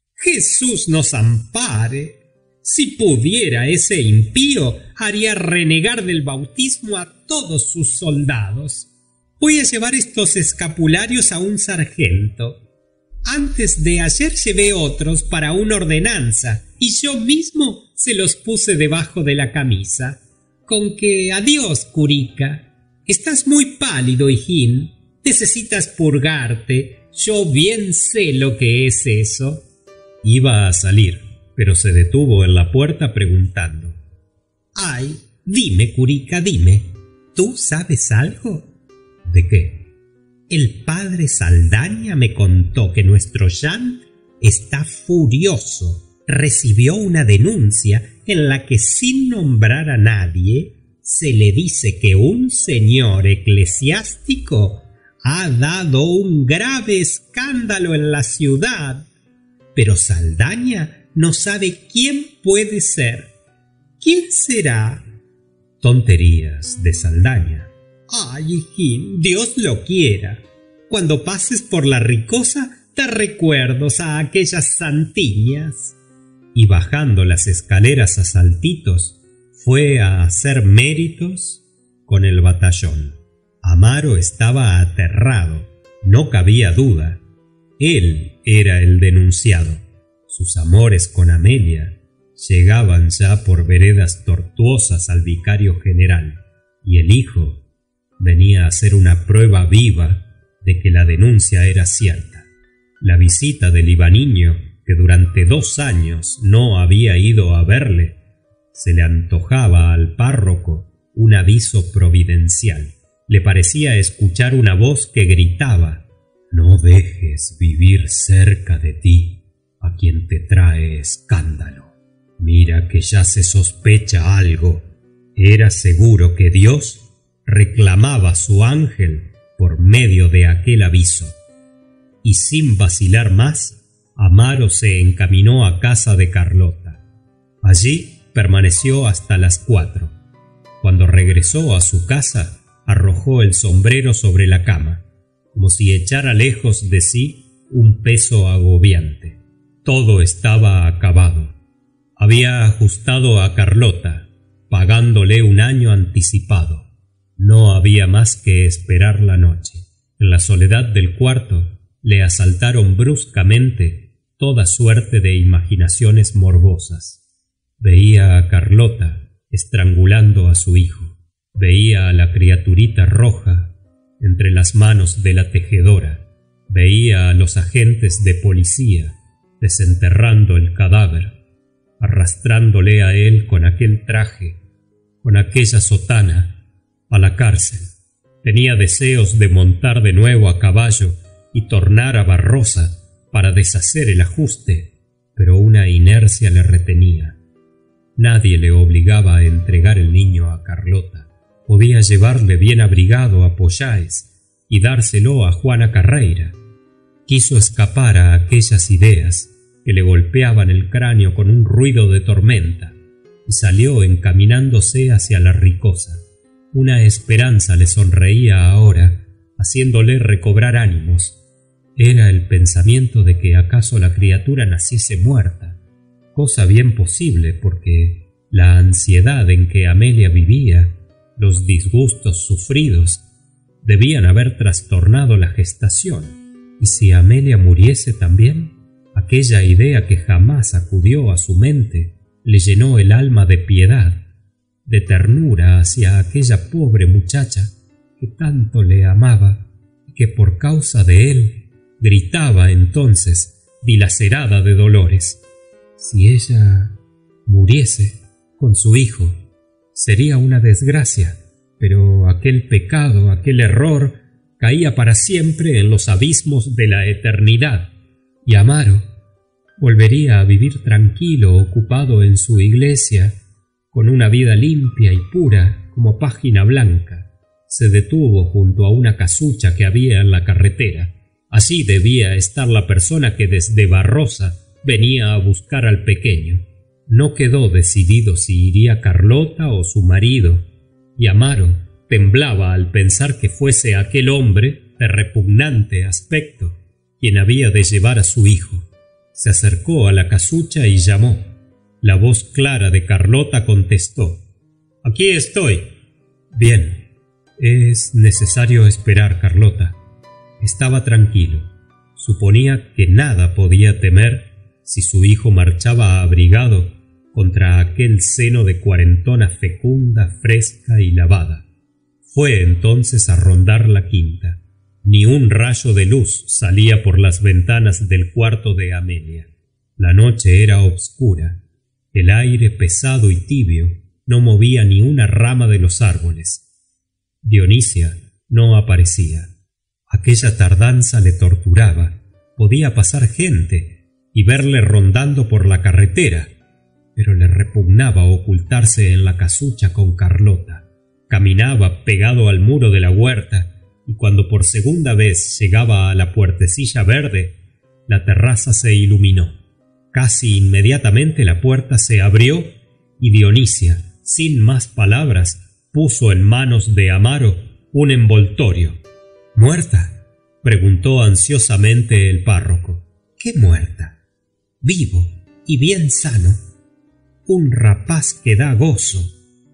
«Jesús nos ampare. Si pudiera, ese impío haría renegar del bautismo a todos sus soldados. Voy a llevar estos escapularios a un sargento. Antes de ayer llevé otros para una ordenanza y yo mismo se los puse debajo de la camisa. Con que adiós, Curica. Estás muy pálido, hijín. Necesitas purgarte. Yo bien sé lo que es eso». Iba a salir, pero se detuvo en la puerta preguntando: «Ay, dime, Curica, dime. ¿Tú sabes algo?» «¿De qué?» «El padre Saldaña me contó que nuestro Jean está furioso. Recibió una denuncia en la que, sin nombrar a nadie, se le dice que un señor eclesiástico ha dado un grave escándalo en la ciudad. Pero Saldaña no sabe quién puede ser. ¿Quién será?» «Tonterías de Saldaña». «Ay, hijín, Dios lo quiera. Cuando pases por la Ricosa, da recuerdos a aquellas santiñas». Y bajando las escaleras a saltitos, fue a hacer méritos con el batallón. Amaro estaba aterrado, no cabía duda. Él era el denunciado. Sus amores con Amelia llegaban ya por veredas tortuosas al vicario general, y el hijo venía a ser una prueba viva de que la denuncia era cierta. La visita del Ivaniño, que durante dos años no había ido a verle, se le antojaba al párroco un aviso providencial. Le parecía escuchar una voz que gritaba: «No dejes vivir cerca de ti a quien te trae escándalo. Mira que ya se sospecha algo». Era seguro que Dios reclamaba su ángel por medio de aquel aviso. Y sin vacilar más, Amaro se encaminó a casa de Carlota. Allí permaneció hasta las cuatro. Cuando regresó a su casa, arrojó el sombrero sobre la cama, como si echara lejos de sí un peso agobiante. Todo estaba acabado. Había ajustado a Carlota, pagándole un año anticipado. No había más que esperar la noche. En la soledad del cuarto le asaltaron bruscamente toda suerte de imaginaciones morbosas. Veía a Carlota estrangulando a su hijo. Veía a la criaturita roja entre las manos de la tejedora. Veía a los agentes de policía desenterrando el cadáver, arrastrándole a él con aquel traje, con aquella sotana, a la cárcel. Tenía deseos de montar de nuevo a caballo y tornar a Barrosa para deshacer el ajuste, pero una inercia le retenía. Nadie le obligaba a entregar el niño a Carlota. Podía llevarle bien abrigado a Pollaes y dárselo a Juana Carreira. Quiso escapar a aquellas ideas que le golpeaban el cráneo con un ruido de tormenta, y salió encaminándose hacia la Ricosa. Una esperanza le sonreía ahora, haciéndole recobrar ánimos. Era el pensamiento de que acaso la criatura naciese muerta, cosa bien posible porque la ansiedad en que Amelia vivía, los disgustos sufridos, debían haber trastornado la gestación. Y si Amelia muriese también, aquella idea que jamás acudió a su mente le llenó el alma de piedad, de ternura hacia aquella pobre muchacha que tanto le amaba y que por causa de él gritaba entonces, dilacerada de dolores. Si ella muriese con su hijo, sería una desgracia, pero aquel pecado, aquel error, caía para siempre en los abismos de la eternidad, y Amaro volvería a vivir tranquilo, ocupado en su iglesia, con una vida limpia y pura como página blanca. Se detuvo junto a una casucha que había en la carretera. Allí debía estar la persona que desde Barrosa venía a buscar al pequeño. No quedó decidido si iría Carlota o su marido, y Amaro temblaba al pensar que fuese aquel hombre de repugnante aspecto quien había de llevar a su hijo. Se acercó a la casucha y llamó. La voz clara de Carlota contestó: «Aquí estoy». «Bien, es necesario esperar, Carlota». Estaba tranquilo. Suponía que nada podía temer si su hijo marchaba abrigado contra aquel seno de cuarentona fecunda, fresca y lavada. Fue entonces a rondar la quinta. Ni un rayo de luz salía por las ventanas del cuarto de Amelia. La noche era obscura. El aire pesado y tibio no movía ni una rama de los árboles. Dionisia no aparecía. Aquella tardanza le torturaba. Podía pasar gente y verle rondando por la carretera, pero le repugnaba ocultarse en la casucha con Carlota. Caminaba pegado al muro de la huerta, y cuando por segunda vez llegaba a la puertecilla verde, la terraza se iluminó. Casi inmediatamente la puerta se abrió y Dionisia, sin más palabras, puso en manos de Amaro un envoltorio. «¿Muerta?», preguntó ansiosamente el párroco. «¿Qué muerta?». «Vivo y bien sano. Un rapaz que da gozo».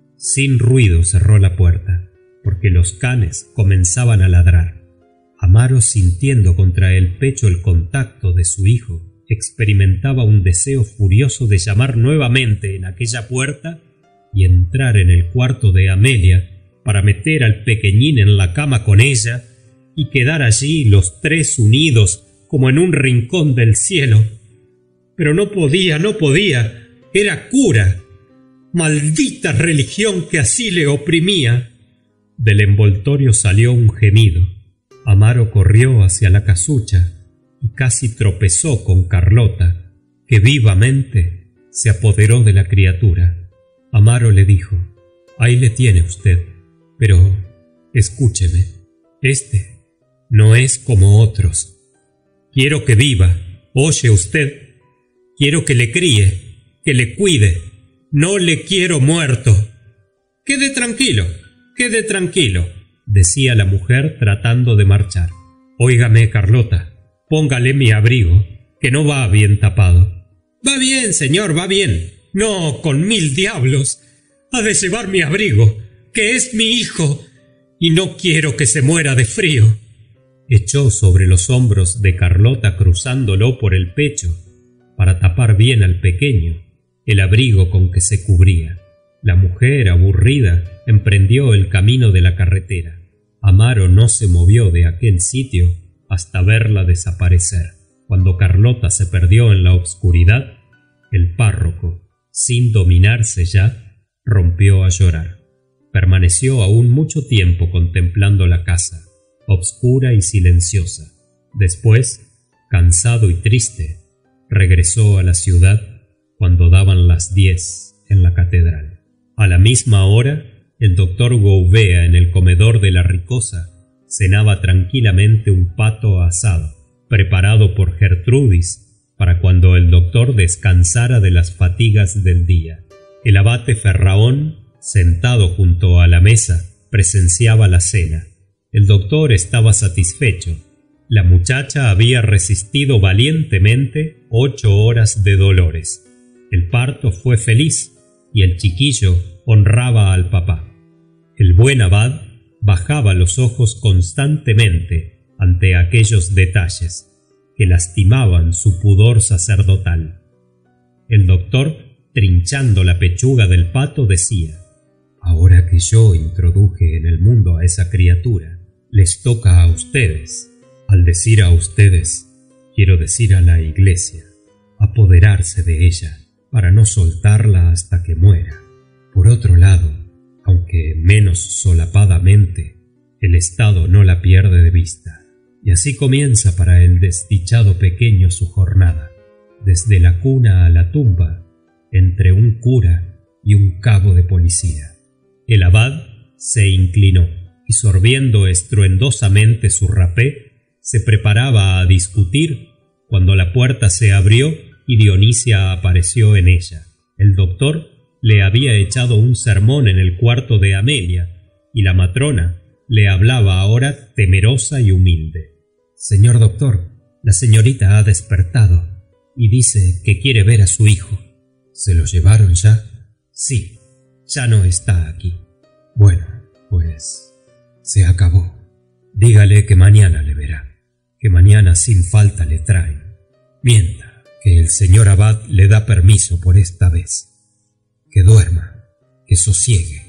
Sin ruido cerró la puerta, porque los canes comenzaban a ladrar. Amaro, sintiendo contra el pecho el contacto de su hijo, experimentaba un deseo furioso de llamar nuevamente en aquella puerta y entrar en el cuarto de Amelia para meter al pequeñín en la cama con ella y quedar allí los tres unidos como en un rincón del cielo. Pero no podía, no podía. Era cura. Maldita religión que así le oprimía. Del envoltorio salió un gemido. Amaro corrió hacia la casucha y casi tropezó con Carlota, que vivamente se apoderó de la criatura. Amaro le dijo: ahí le tiene usted, pero escúcheme, este no es como otros. Quiero que viva, oye usted, quiero que le críe, que le cuide, no le quiero muerto. Quede tranquilo, quede tranquilo, decía la mujer tratando de marchar. Óigame, Carlota, póngale mi abrigo, que no va bien tapado. Va bien, señor, va bien. No, con mil diablos. Ha de llevar mi abrigo, que es mi hijo, y no quiero que se muera de frío. Echó sobre los hombros de Carlota, cruzándolo por el pecho, para tapar bien al pequeño, el abrigo con que se cubría. La mujer, aburrida, emprendió el camino de la carretera. Amaro no se movió de aquel sitio hasta verla desaparecer. Cuando Carlota se perdió en la obscuridad, el párroco, sin dominarse ya, rompió a llorar. Permaneció aún mucho tiempo contemplando la casa, obscura y silenciosa. Después, cansado y triste, regresó a la ciudad cuando daban las diez en la catedral. A la misma hora, el doctor Gouvea, en el comedor de la Ricosa, cenaba tranquilamente un pato asado, preparado por Gertrudis para cuando el doctor descansara de las fatigas del día. El abate Ferraón, sentado junto a la mesa, presenciaba la cena. El doctor estaba satisfecho. La muchacha había resistido valientemente ocho horas de dolores. El parto fue feliz y el chiquillo honraba al papá. El buen abad bajaba los ojos constantemente ante aquellos detalles que lastimaban su pudor sacerdotal. El doctor, trinchando la pechuga del pato, decía: ahora que yo introduje en el mundo a esa criatura, les toca a ustedes. Al decir a ustedes, quiero decir a la Iglesia, apoderarse de ella para no soltarla hasta que muera. Por otro lado, aunque menos solapadamente, el Estado no la pierde de vista. Y así comienza para el desdichado pequeño su jornada, desde la cuna a la tumba, entre un cura y un cabo de policía. El abad se inclinó y, sorbiendo estruendosamente su rapé, se preparaba a discutir cuando la puerta se abrió y Dionisia apareció en ella. El doctor le había echado un sermón en el cuarto de Amelia y la matrona le hablaba ahora temerosa y humilde. Señor doctor, la señorita ha despertado y dice que quiere ver a su hijo. ¿Se lo llevaron ya? Sí, ya no está aquí. Bueno, pues se acabó. Dígale que mañana le verá, que mañana sin falta le traen. Mienta, que el señor abad le da permiso por esta vez. Que duerma, que sosiegue.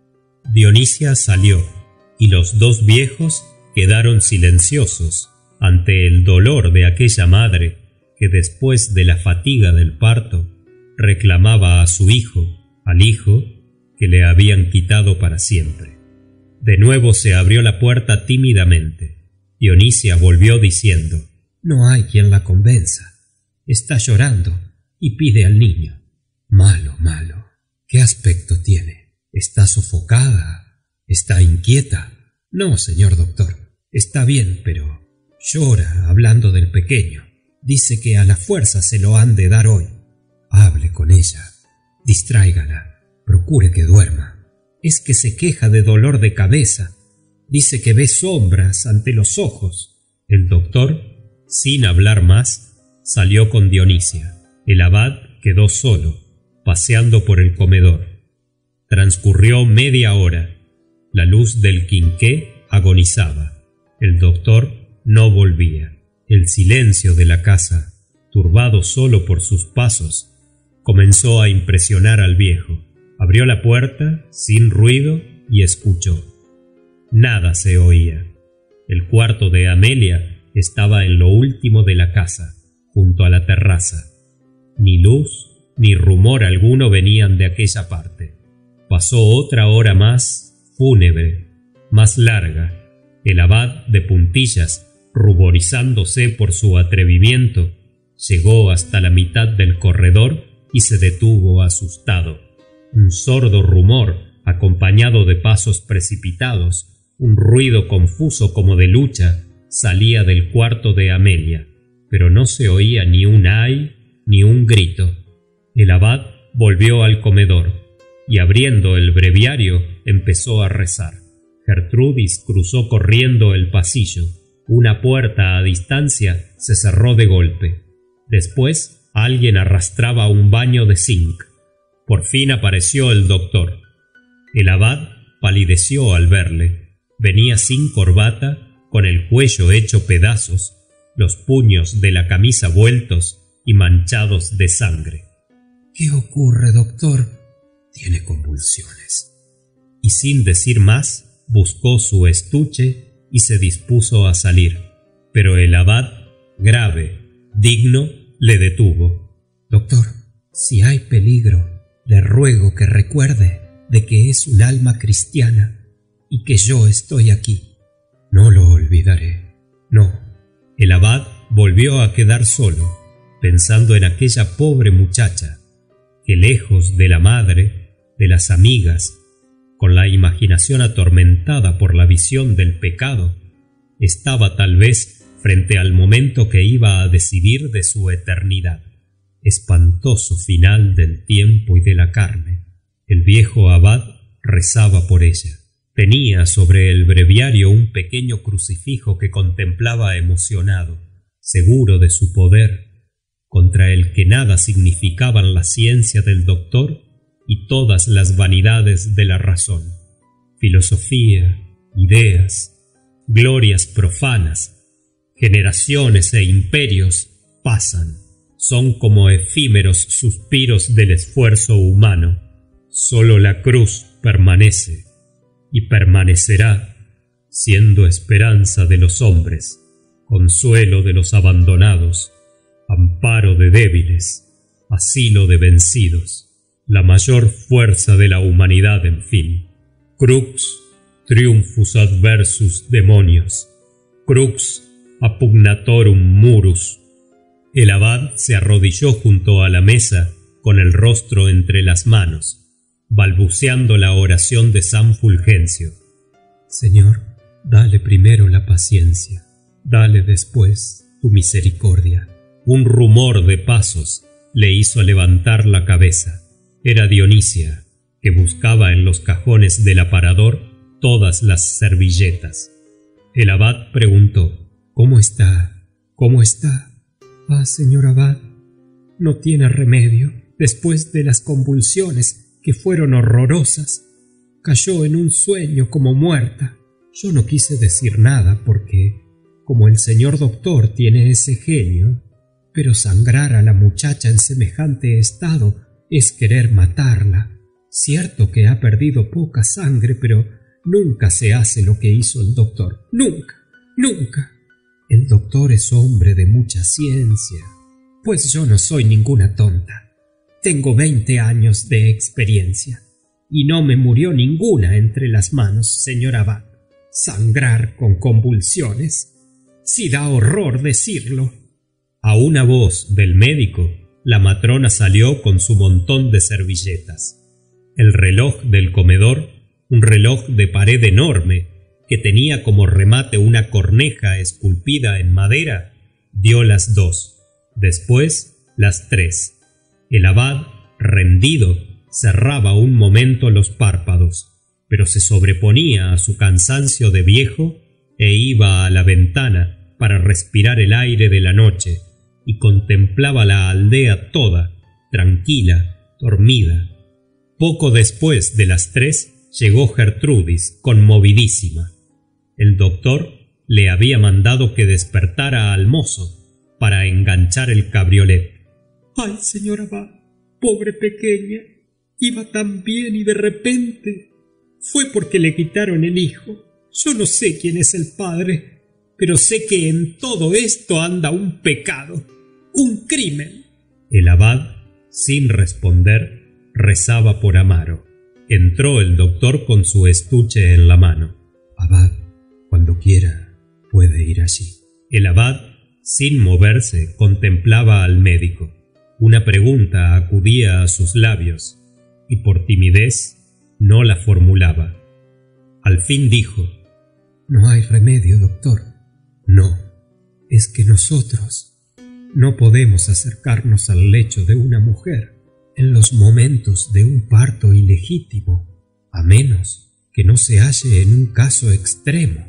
Dionisia salió y los dos viejos quedaron silenciosos ante el dolor de aquella madre que, después de la fatiga del parto, reclamaba a su hijo, al hijo que le habían quitado para siempre. De nuevo se abrió la puerta tímidamente. Dionisia volvió diciendo: no hay quien la convenza. Está llorando y pide al niño. Malo, malo. ¿Qué aspecto tiene? ¿Está sofocada? ¿Está inquieta? No, señor doctor. Está bien, pero llora hablando del pequeño. Dice que a la fuerza se lo han de dar hoy. Hable con ella. Distráigala. Procure que duerma. Es que se queja de dolor de cabeza. Dice que ve sombras ante los ojos. El doctor, sin hablar más, salió con Dionisia. El abad quedó solo, paseando por el comedor. Transcurrió media hora. La luz del quinqué agonizaba. El doctor no volvía. El silencio de la casa, turbado solo por sus pasos, comenzó a impresionar al viejo. Abrió la puerta sin ruido y escuchó. Nada se oía. El cuarto de Amelia estaba en lo último de la casa, junto a la terraza. Ni luz ni rumor alguno venían de aquella parte. Pasó otra hora más fúnebre, más larga. El abad de puntillas, ruborizándose por su atrevimiento, llegó hasta la mitad del corredor y se detuvo asustado. Un sordo rumor, acompañado de pasos precipitados, un ruido confuso como de lucha, salía del cuarto de Amelia, pero no se oía ni un ay ni un grito. El abad volvió al comedor y, abriendo el breviario, empezó a rezar. Gertrudis cruzó corriendo el pasillo. Una puerta a distancia se cerró de golpe. Después, alguien arrastraba un baño de zinc. Por fin apareció el doctor. El abad palideció al verle. Venía sin corbata, con el cuello hecho pedazos, los puños de la camisa vueltos y manchados de sangre. ¿Qué ocurre, doctor? Tiene convulsiones. Y sin decir más, buscó su estuche y se dispuso a salir. Pero el abad, grave, digno, le detuvo. Doctor, si hay peligro, le ruego que recuerde de que es un alma cristiana y que yo estoy aquí. No lo olvidaré. No. El abad volvió a quedar solo, pensando en aquella pobre muchacha, que lejos de la madre, de las amigas, con la imaginación atormentada por la visión del pecado, estaba tal vez frente al momento que iba a decidir de su eternidad. Espantoso final del tiempo y de la carne. El viejo abad rezaba por ella. Tenía sobre el breviario un pequeño crucifijo que contemplaba emocionado, seguro de su poder, contra el que nada significaban la ciencia del doctor y todas las vanidades de la razón. Filosofía, ideas, glorias profanas, generaciones e imperios pasan, son como efímeros suspiros del esfuerzo humano. Solo la cruz permanece y permanecerá, siendo esperanza de los hombres, consuelo de los abandonados, amparo de débiles, asilo de vencidos, la mayor fuerza de la humanidad, en fin. Crux triumphus adversus demonios, crux appugnatorum murus. El abad se arrodilló junto a la mesa con el rostro entre las manos, balbuceando la oración de San Fulgencio. Señor, dale primero la paciencia, dale después tu misericordia. Un rumor de pasos le hizo levantar la cabeza. Era Dionisia, que buscaba en los cajones del aparador todas las servilletas. El abad preguntó: ¿Cómo está? ¿Cómo está? Ah, señor abad, no tiene remedio. Después de las convulsiones, que fueron horrorosas, cayó en un sueño como muerta. Yo no quise decir nada porque, como el señor doctor tiene ese genio, pero sangrar a la muchacha en semejante estado es querer matarla. Cierto que ha perdido poca sangre, pero nunca se hace lo que hizo el doctor. Nunca, nunca. El doctor es hombre de mucha ciencia, pues yo no soy ninguna tonta. Tengo veinte años de experiencia, y no me murió ninguna entre las manos, señor abad. Sangrar con convulsiones, si da horror decirlo. A una voz del médico, la matrona salió con su montón de servilletas. El reloj del comedor, un reloj de pared enorme, que tenía como remate una corneja esculpida en madera, dio las dos, después las tres. El abad, rendido, cerraba un momento los párpados, pero se sobreponía a su cansancio de viejo e iba a la ventana para respirar el aire de la noche, y contemplaba la aldea toda, tranquila, dormida. Poco después de las tres llegó Gertrudis, conmovidísima. El doctor le había mandado que despertara al mozo para enganchar el cabriolet. ¡Ay, señor abad! Pobre pequeña. Iba tan bien y de repente... Fue porque le quitaron el hijo. Yo no sé quién es el padre, pero sé que en todo esto anda un pecado, un crimen. El abad sin responder, rezaba por Amaro. Entró el doctor con su estuche en la mano. Abad, cuando quiera, puede ir allí. El abad, sin moverse, contemplaba al médico. Una pregunta acudía a sus labios, y por timidez no la formulaba. Al fin dijo: No hay remedio, doctor. No, es que nosotros no podemos acercarnos al lecho de una mujer en los momentos de un parto ilegítimo, a menos que no se halle en un caso extremo.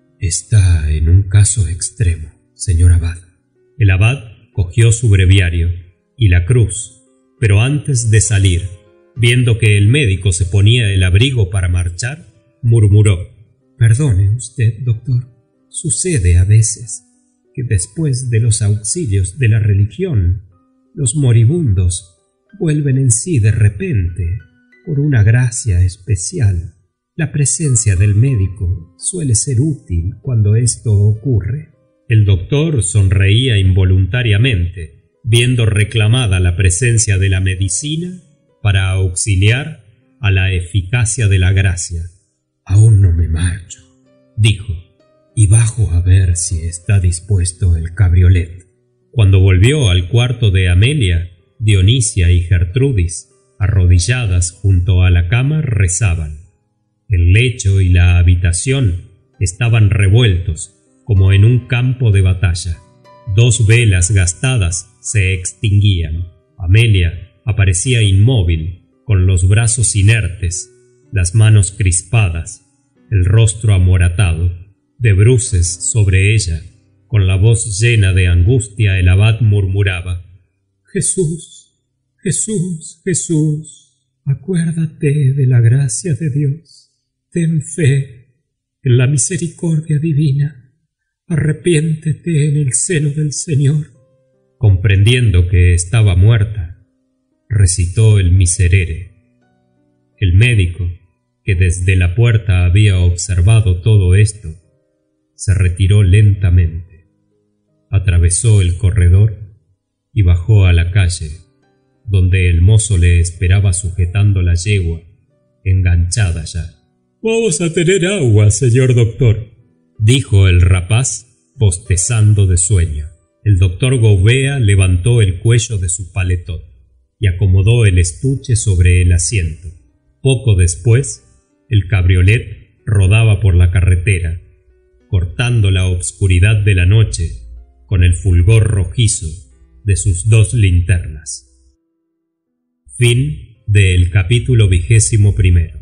Está en un caso extremo, señor abad. El abad cogió su breviario y la cruz, pero antes de salir, viendo que el médico se ponía el abrigo para marchar, murmuró: Perdone usted, doctor. Sucede a veces que después de los auxilios de la religión, los moribundos vuelven en sí de repente por una gracia especial. La presencia del médico suele ser útil cuando esto ocurre. El doctor sonreía involuntariamente, viendo reclamada la presencia de la medicina para auxiliar a la eficacia de la gracia. Aún no me marcho, dijo, y bajo a ver si está dispuesto el cabriolet. Cuando volvió al cuarto de Amelia, Dionisia y Gertrudis, arrodilladas junto a la cama, rezaban. El lecho y la habitación estaban revueltos como en un campo de batalla. Dos velas gastadas se extinguían. Amelia aparecía inmóvil, con los brazos inertes, las manos crispadas, el rostro amoratado. De bruces sobre ella, con la voz llena de angustia, el abad murmuraba: Jesús, Jesús, Jesús, acuérdate de la gracia de Dios. Ten fe en la misericordia divina. Arrepiéntete en el seno del Señor. Comprendiendo que estaba muerta, recitó el miserere. El médico, que desde la puerta había observado todo esto, se retiró lentamente, atravesó el corredor y bajó a la calle, donde el mozo le esperaba sujetando la yegua, enganchada ya. «Vamos a tener agua, señor doctor», dijo el rapaz, bostezando de sueño. El doctor Gouvea levantó el cuello de su paletón y acomodó el estuche sobre el asiento. Poco después, el cabriolet rodaba por la carretera, cortando la obscuridad de la noche con el fulgor rojizo de sus dos linternas. Fin del capítulo vigésimo primero.